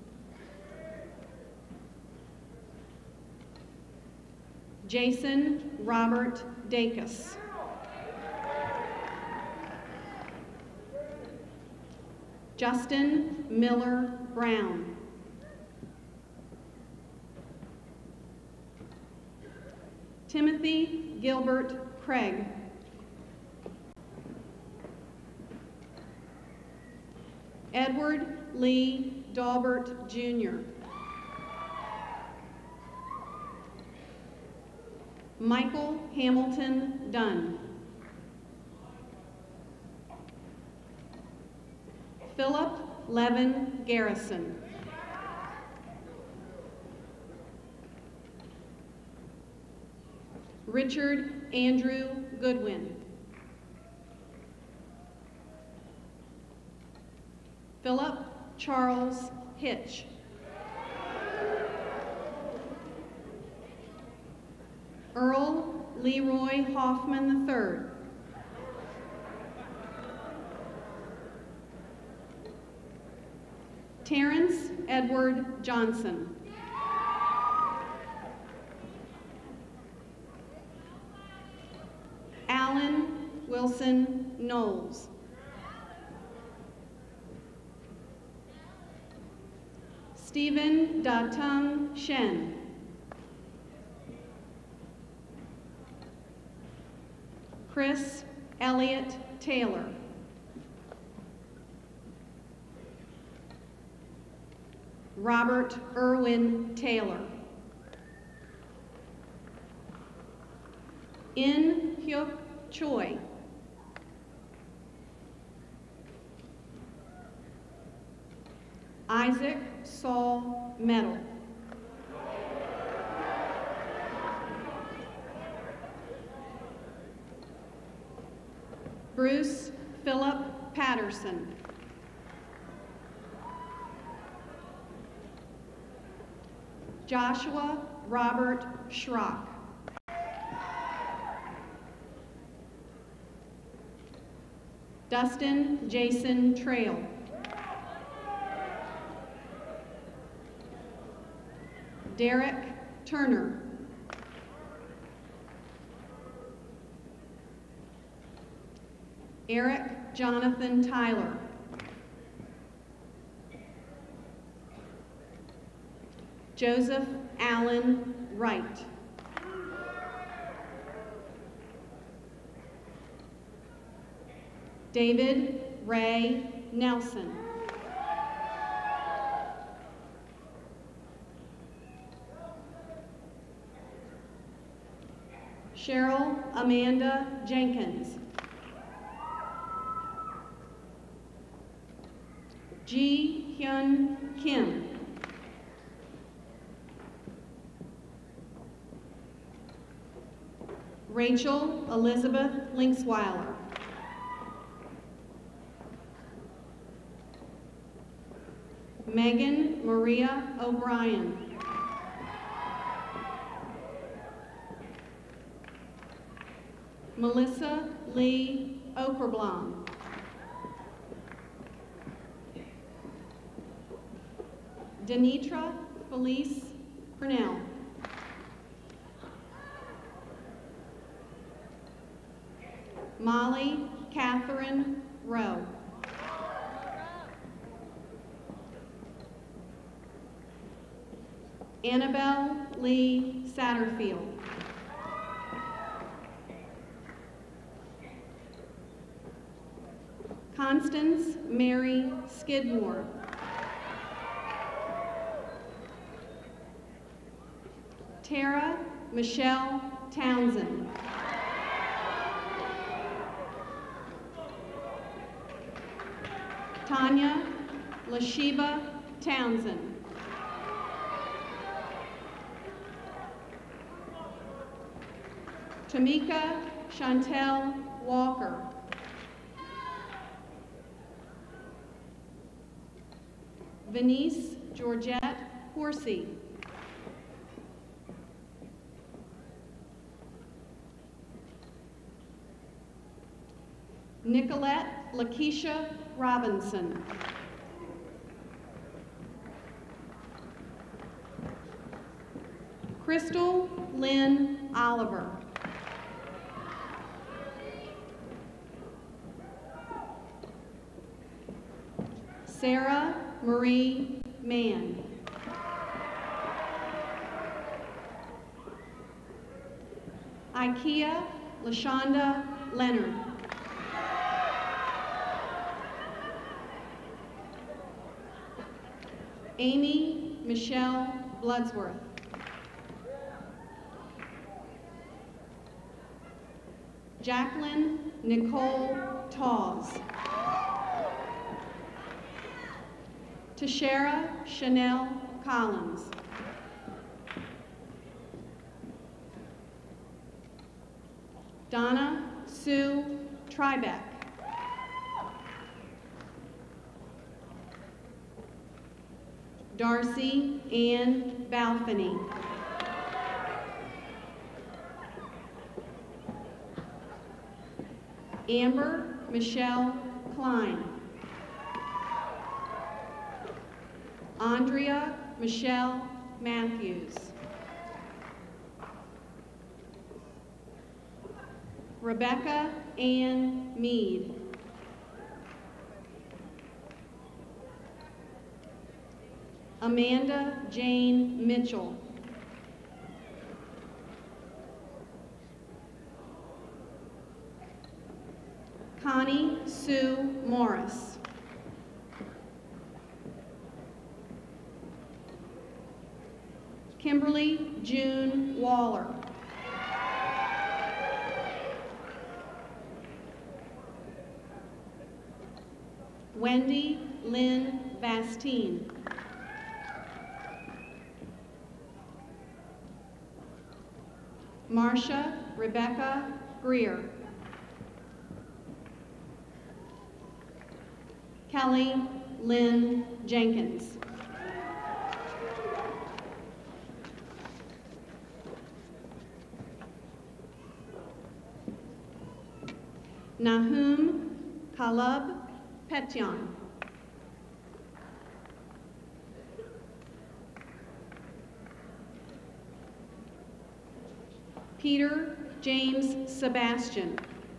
I: Jason Robert Dacus. Justin Miller Brown. Timothy Gilbert Craig. Edward Lee Daubert, Junior Michael Hamilton Dunn. Philip Levin Garrison. Richard Andrew Goodwin. Philip Charles Hitch. Earl Leroy Hoffman the third. Terrence Edward Johnson. Alan Wilson Knowles. Stephen Datung Shen. Chris Elliott Taylor. Robert Irwin Taylor. In Hyuk Choi. Isaac Saul Medal. Bruce Philip Patterson. Joshua Robert Schrock. Dustin Jason Trail. Derek Turner. Eric Jonathan Tyler. Joseph Allen Wright. David Ray Nelson. Cheryl Amanda Jenkins. Ji Hyun Kim. Rachel Elizabeth Linksweiler. Megan Maria O'Brien. Melissa Lee Okerblom. Denitra Felice Purnell. Molly Catherine Rowe. Annabelle Lee Satterfield. Constance Mary Skidmore. Tara Michelle Townsend. Tanya Lashiba Townsend. Tamika Chantel Walker. Venice Georgette Horsey. Nicolette Lakeisha Robinson. Crystal Lynn Oliver. Sarah Marie Mann. Ikea LaShonda Leonard. Amy Michelle Bloodsworth. Jacqueline Nicole Tawes. Tashara Chanel Collins. Donna Sue Tribeck. Darcy Ann Balfany. Amber Michelle Klein. Andrea Michelle Matthews. Rebecca Ann Mead. Amanda Jane Mitchell. Connie Sue Morris. Kimberly June Waller. Wendy Lynn Bastine. Marcia Rebecca Greer. Kelly Lynn Jenkins. Nahum Kalub Petyan. Peter James Sebastian.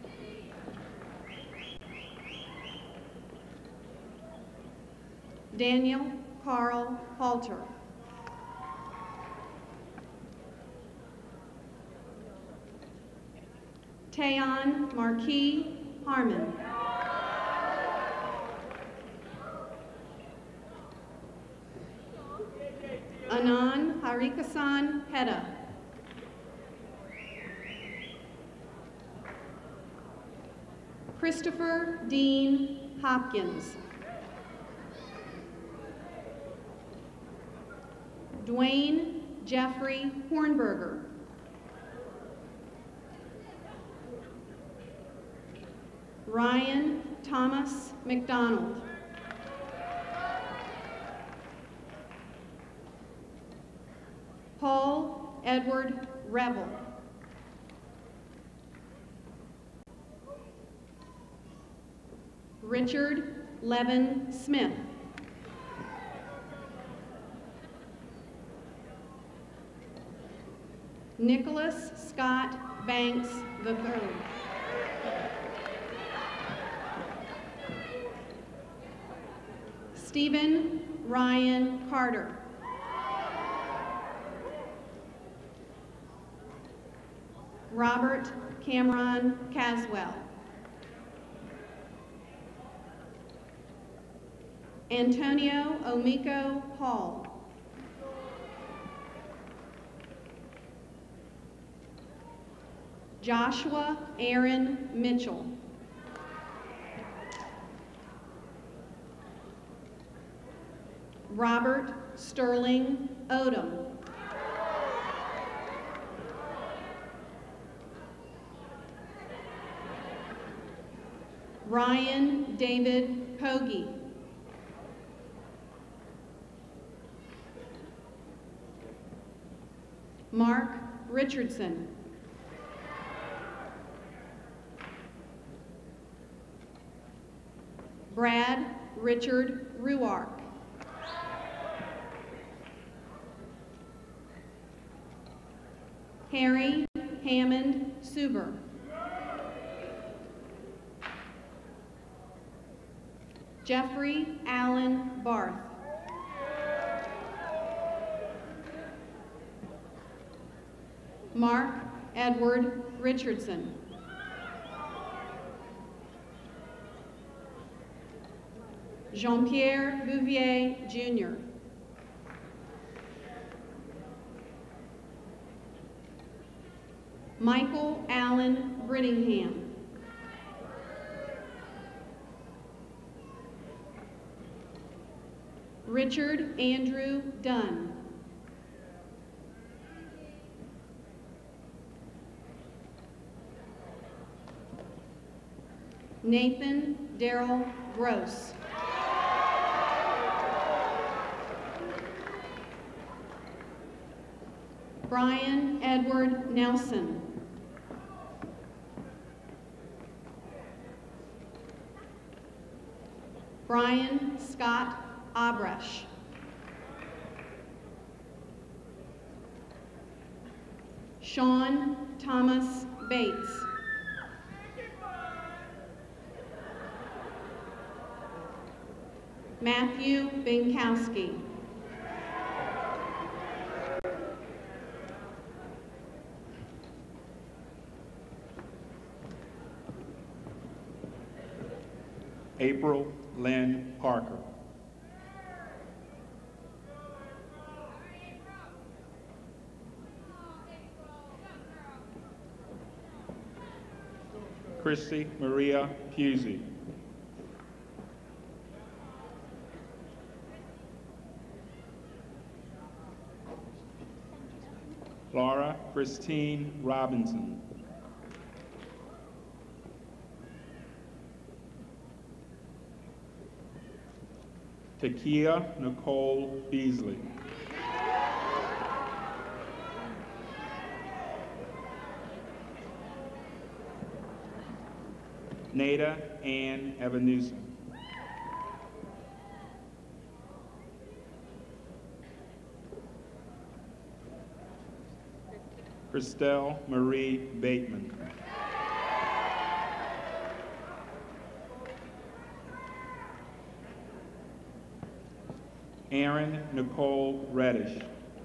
I: Daniel Carl Halter. Tayon Marquis Harmon. Anan Harikasan Heda. Christopher Dean Hopkins. Dwayne Jeffrey Hornberger. Ryan Thomas McDonald. Paul Edward Revel. Richard Levin Smith. Nicholas Scott Banks the third. Stephen Ryan Carter. Robert Cameron Caswell. Antonio Omiko Hall. Joshua Aaron Mitchell. Robert Sterling Odom. Ryan David Pogie. Mark Richardson. Brad Richard Ruark. Harry Hammond Suber. Jeffrey Allen Barth. Mark Edward Richardson. Jean-Pierre Bouvier, Junior Michael Allen Brittingham. Richard Andrew Dunn. Nathan Darrell Gross. Brian Edward Nelson. Brian Scott Abresh. Sean Thomas Bates. Matthew Binkowski.
J: April Lynn Parker. Christy Maria Pusey. Laura Christine Robinson. Takia Nicole Beasley. Nada Ann Evanusa. Christelle Marie Bateman. Erin Nicole Reddish.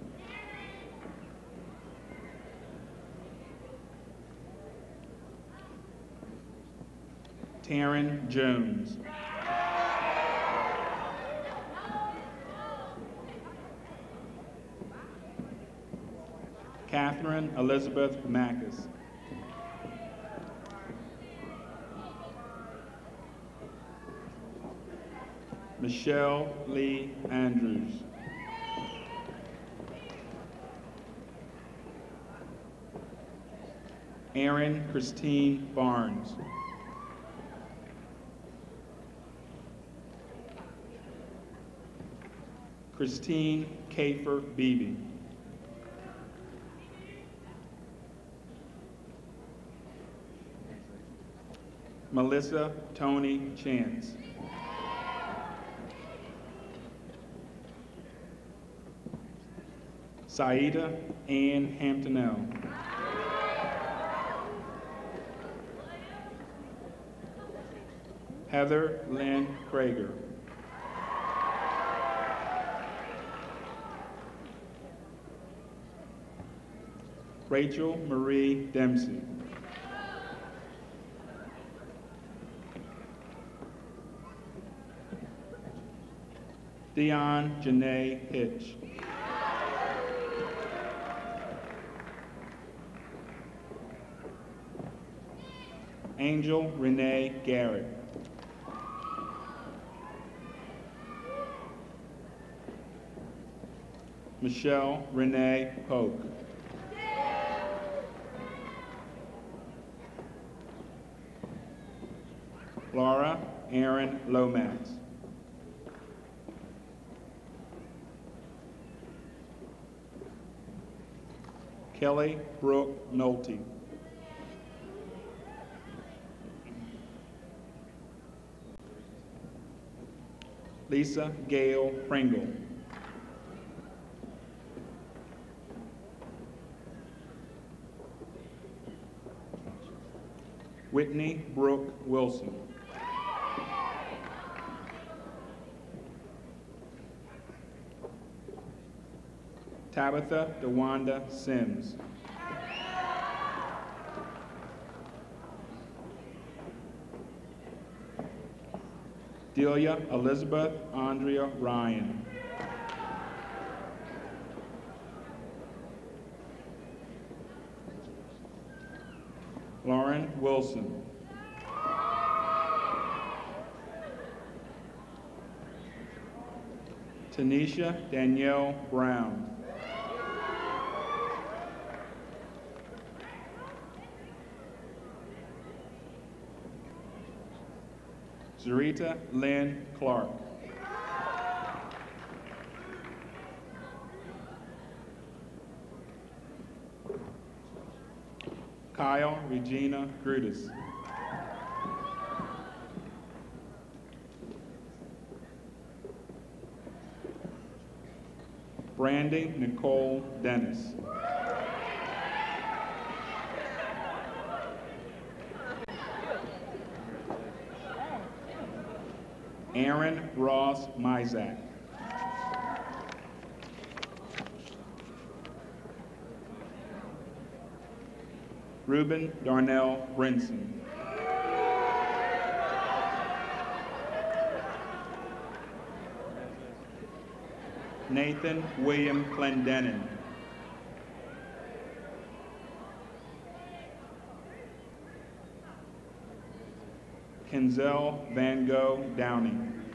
J: Taryn Jones. Catherine Elizabeth Mackus. Michelle Lee Andrews. Erin Christine Barnes. Christine Kafer Beebe. Melissa Tony Chance. Saida Ann Hamptonell. Heather Lynn Krager. Rachel Marie Dempsey. Dion Janae Hitch. Angel Renee Garrett. Michelle Renee Polk. Laura Aaron Lomax. Kelly Brooke Nolte. Lisa Gail Pringle. Whitney Brooke Wilson. Tabitha DeWanda Sims. Delia Elizabeth Andrea Ryan. Lauren Wilson. Tanisha Danielle Brown. Zarita Lynn Clark. Kyle Regina Grudas. Brandy Nicole Dennis. Aaron Ross Mizak. Ruben Darnell Brinson. Nathan William Clendenin. Kenzel Van Gogh Downey.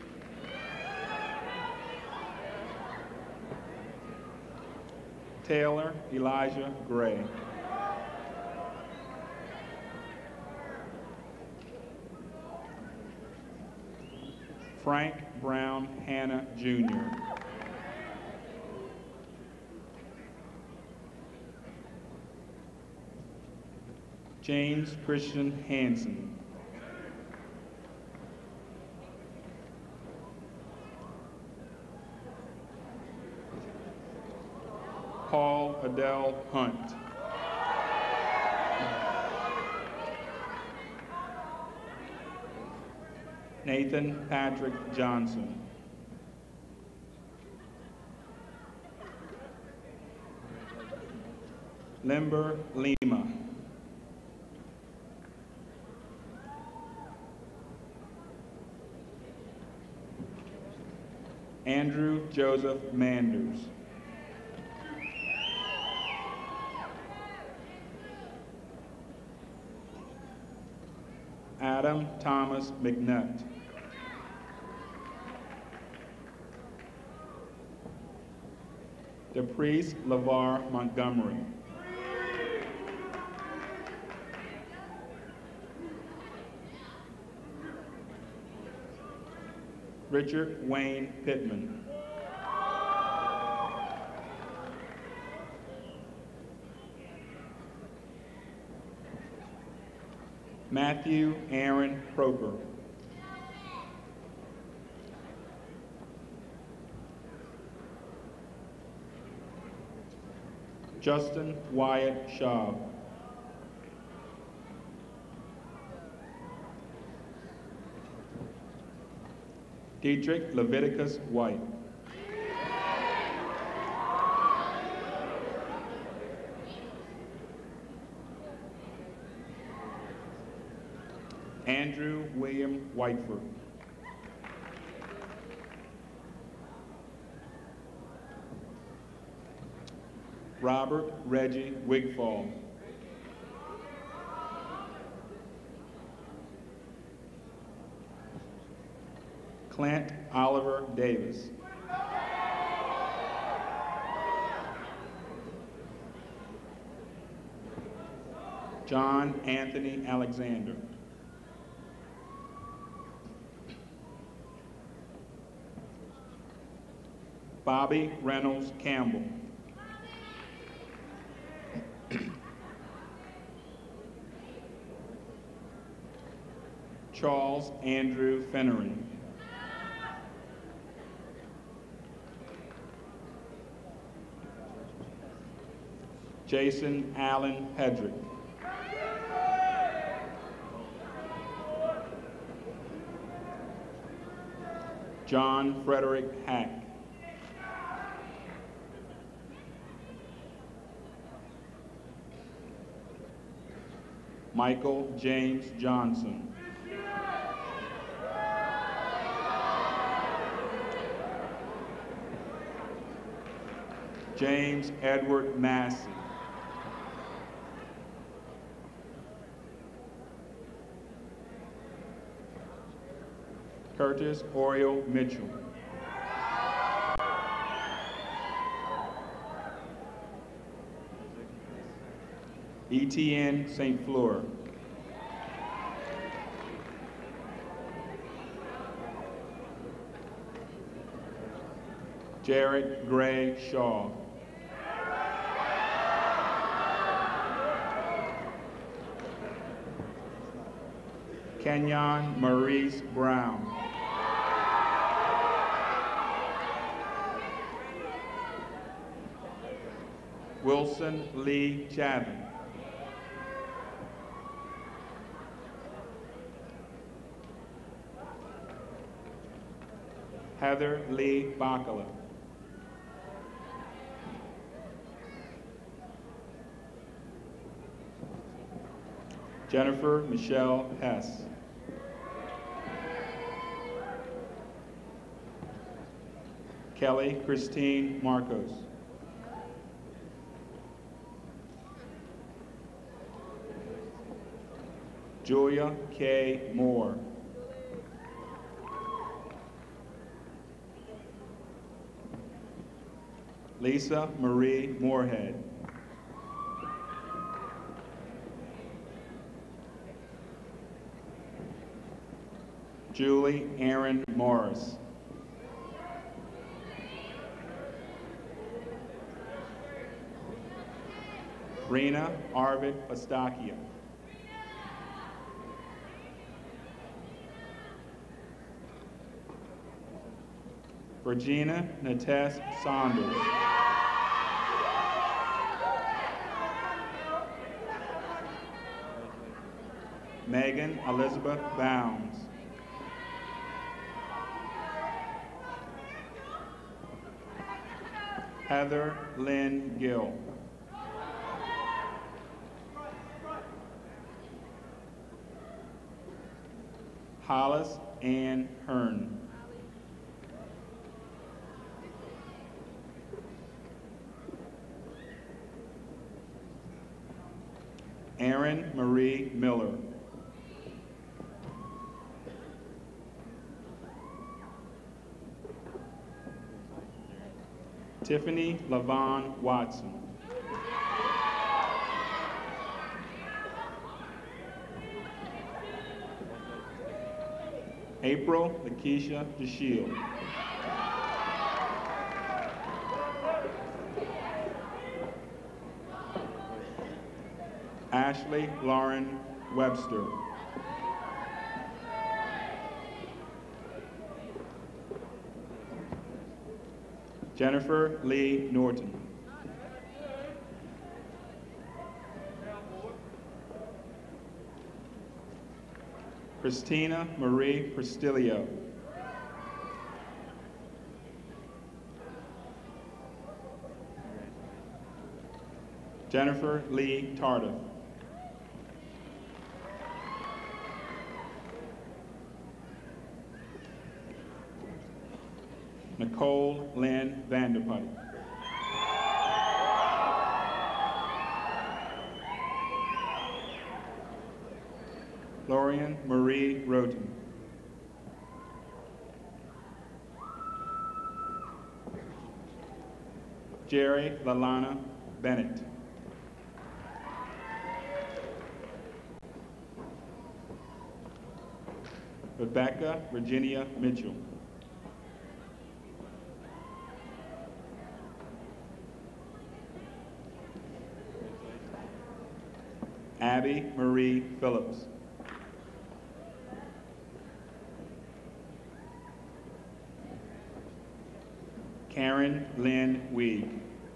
J: Taylor Elijah Gray. Frank Brown Hanna Junior James Christian Hansen. Paul Adele Hunt. Nathan Patrick Johnson. Limber Lima. Andrew Joseph Manders. Adam Thomas McNutt. DePriest LeVar Montgomery. Richard Wayne Pittman. Matthew Aaron Proper. Justin Wyatt Schaub. Dietrich Leviticus White. Andrew William Whiteford. Robert Reggie Wigfall. Clint Oliver Davis. John Anthony Alexander. Bobby Reynolds Campbell. Charles Andrew Fennery. Jason Allen Pedrick. John Frederick Hack. Michael James Johnson. James Edward Massey. Curtis Oriel Mitchell. Etienne Saint Fleur. Jared Gray Shaw. Kenyon Maurice Brown. Wilson Lee Chavin. Heather Lee Bacala. Jennifer Michelle Hess. Kelly Christine Marcos. Julia K. Moore. Lisa Marie Moorhead. Julie Aaron Morris. Rena Arvid Ostakia. Regina Nates Saunders. Megan Elizabeth Bounds. Heather Lynn Gill. Hollis Ann Hearn. Erin Marie Miller. Tiffany Lavon Watson. April Lakeisha DeShield. Ashley Lauren Webster. Jennifer Lee Norton. Christina Marie Prestilio. Jennifer Lee Tardif. Nicole Lynn Vanderputty. Lorian Marie Roten. Jerry Lalana Bennett. Rebecca Virginia Mitchell. Abby Marie Phillips. Karen Lynn Weig.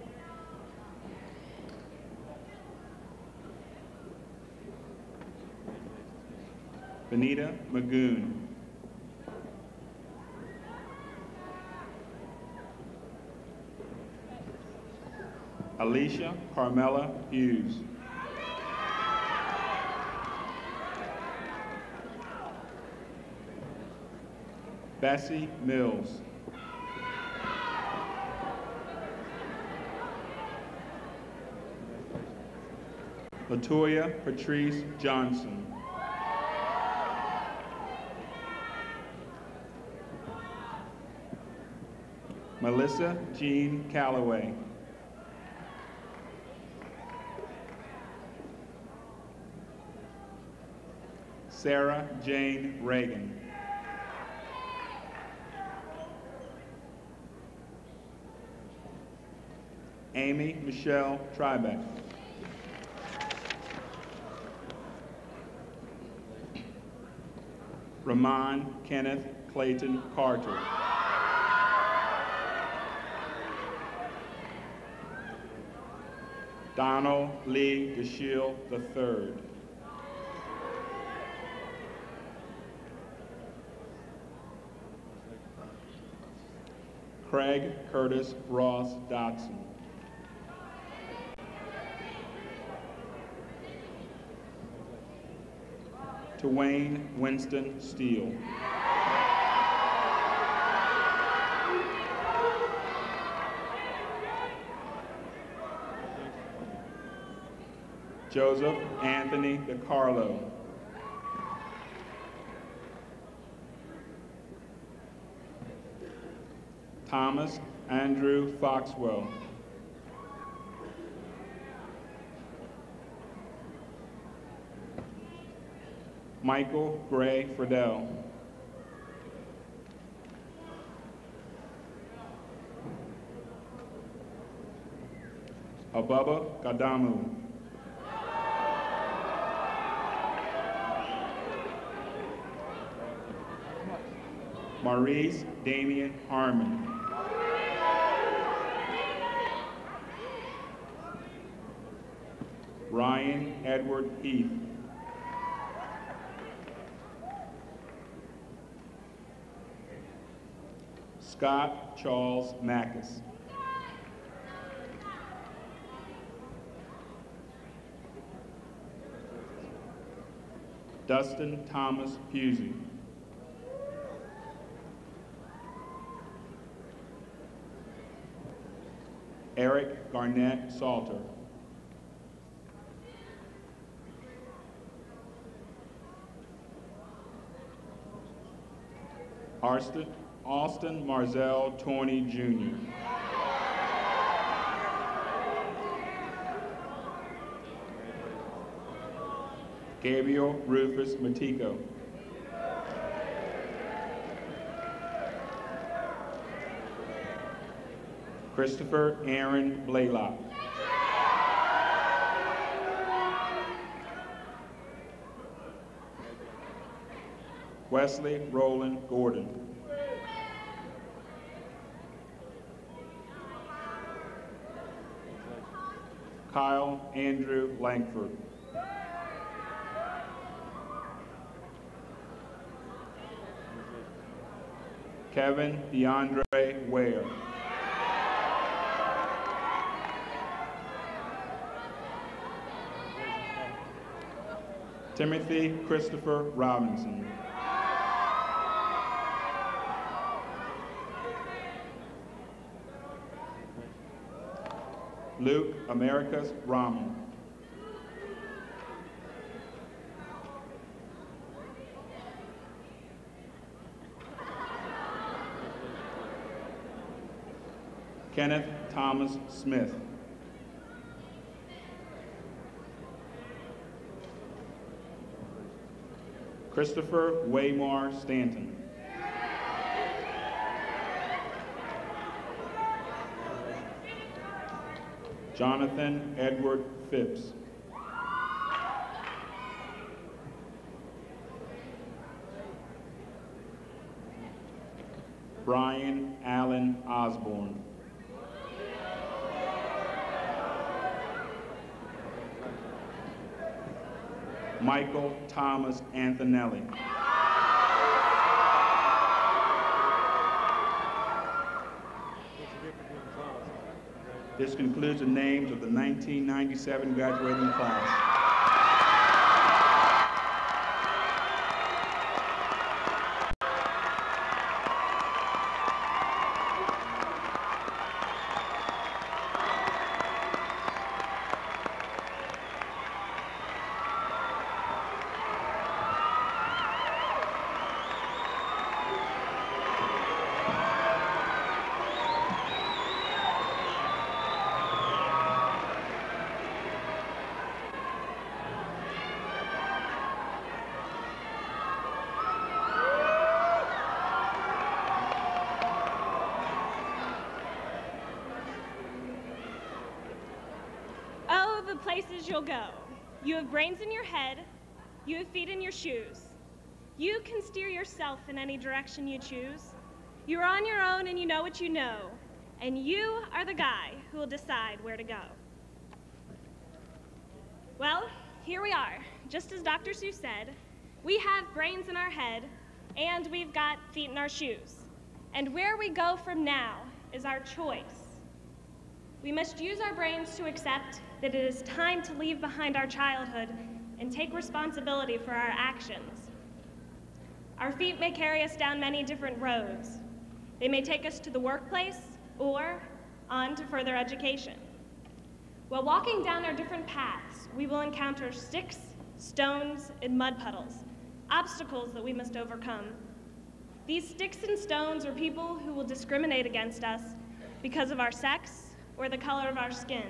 J: Benita Magoon. Alicia Carmela Hughes. Bessie Mills. Latoya Patrice Johnson. Melissa Jean Calloway. Sarah Jane Reagan. Amy Michelle Tribeck. Ramon Kenneth Clayton Carter. Donald Lee Gashiel the third. Craig Curtis Ross Dotson. Twain Winston Steele. Joseph Anthony DiCarlo. Thomas Andrew Foxwell. Michael Gray Friedel. Ababa Gadamu. Maurice Damian Harmon. Ryan Edward Heath. Scott Charles Mackus. Dustin Thomas Pusey. Eric Garnett Salter. Austin, Austin Marzell Torney Junior Gabriel Rufus Matico. Christopher Aaron Blaylock. Wesley Roland Gordon. Kyle Andrew Langford. Kevin DeAndre Ware. Timothy Christopher Robinson. Luke Americus Rahman. Kenneth Thomas Smith. Christopher Waymar Stanton. Jonathan Edward Phipps. Brian Allen Osborne. Michael Thomas Antonelli. This concludes the names of the nineteen ninety-seven graduating class.
K: places you'll go. You have brains in your head. You have feet in your shoes. You can steer yourself in any direction you choose. You're on your own and you know what you know. And you are the guy who will decide where to go. Well, here we are. Just as Doctor Seuss said, we have brains in our head and we've got feet in our shoes. And where we go from now is our choice. We must use our brains to accept that it is time to leave behind our childhood and take responsibility for our actions. Our feet may carry us down many different roads. They may take us to the workplace or on to further education. While walking down our different paths, we will encounter sticks, stones, and mud puddles, obstacles that we must overcome. These sticks and stones are people who will discriminate against us because of our sex or the color of our skin.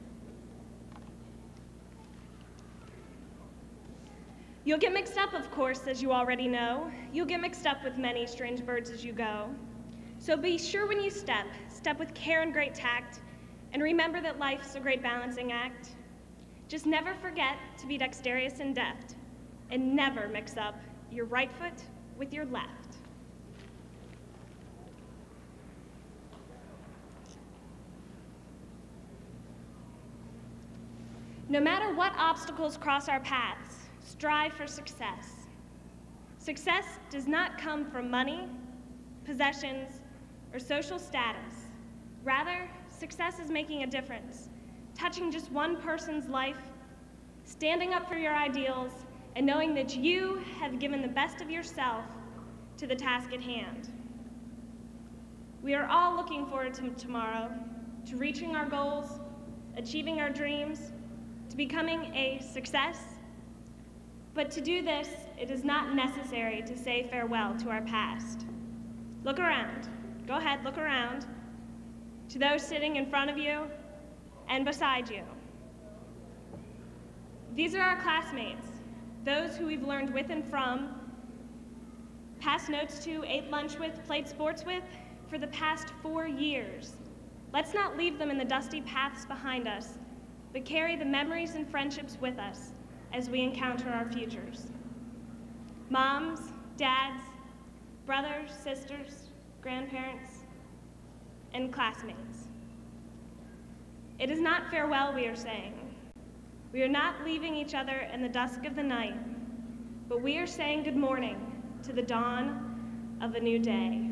K: You'll get mixed up, of course, as you already know. You'll get mixed up with many strange birds as you go. So be sure when you step, step with care and great tact, and remember that life's a great balancing act. Just never forget to be dexterous and deft, and never mix up your right foot with your left. No matter what obstacles cross our paths, strive for success. Success does not come from money, possessions, or social status. Rather, success is making a difference, touching just one person's life, standing up for your ideals, and knowing that you have given the best of yourself to the task at hand. We are all looking forward to tomorrow, to reaching our goals, achieving our dreams, to becoming a success. But to do this, it is not necessary to say farewell to our past. Look around. Go ahead, look around. To those sitting in front of you and beside you. These are our classmates, those who we've learned with and from, passed notes to, ate lunch with, played sports with for the past four years. Let's not leave them in the dusty paths behind us, but carry the memories and friendships with us as we encounter our futures. Moms, dads, brothers, sisters, grandparents, and classmates. It is not farewell we are saying. We are not leaving each other in the dusk of the night, but we are saying good morning to the dawn of a new day.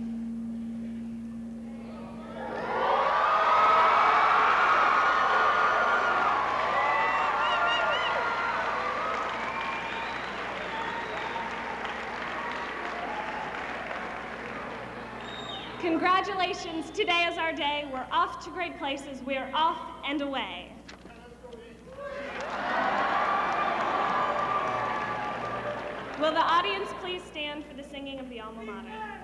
K: Congratulations, today is our day. We're off to great places. We are off and away. Will the audience please stand for the singing of the alma mater?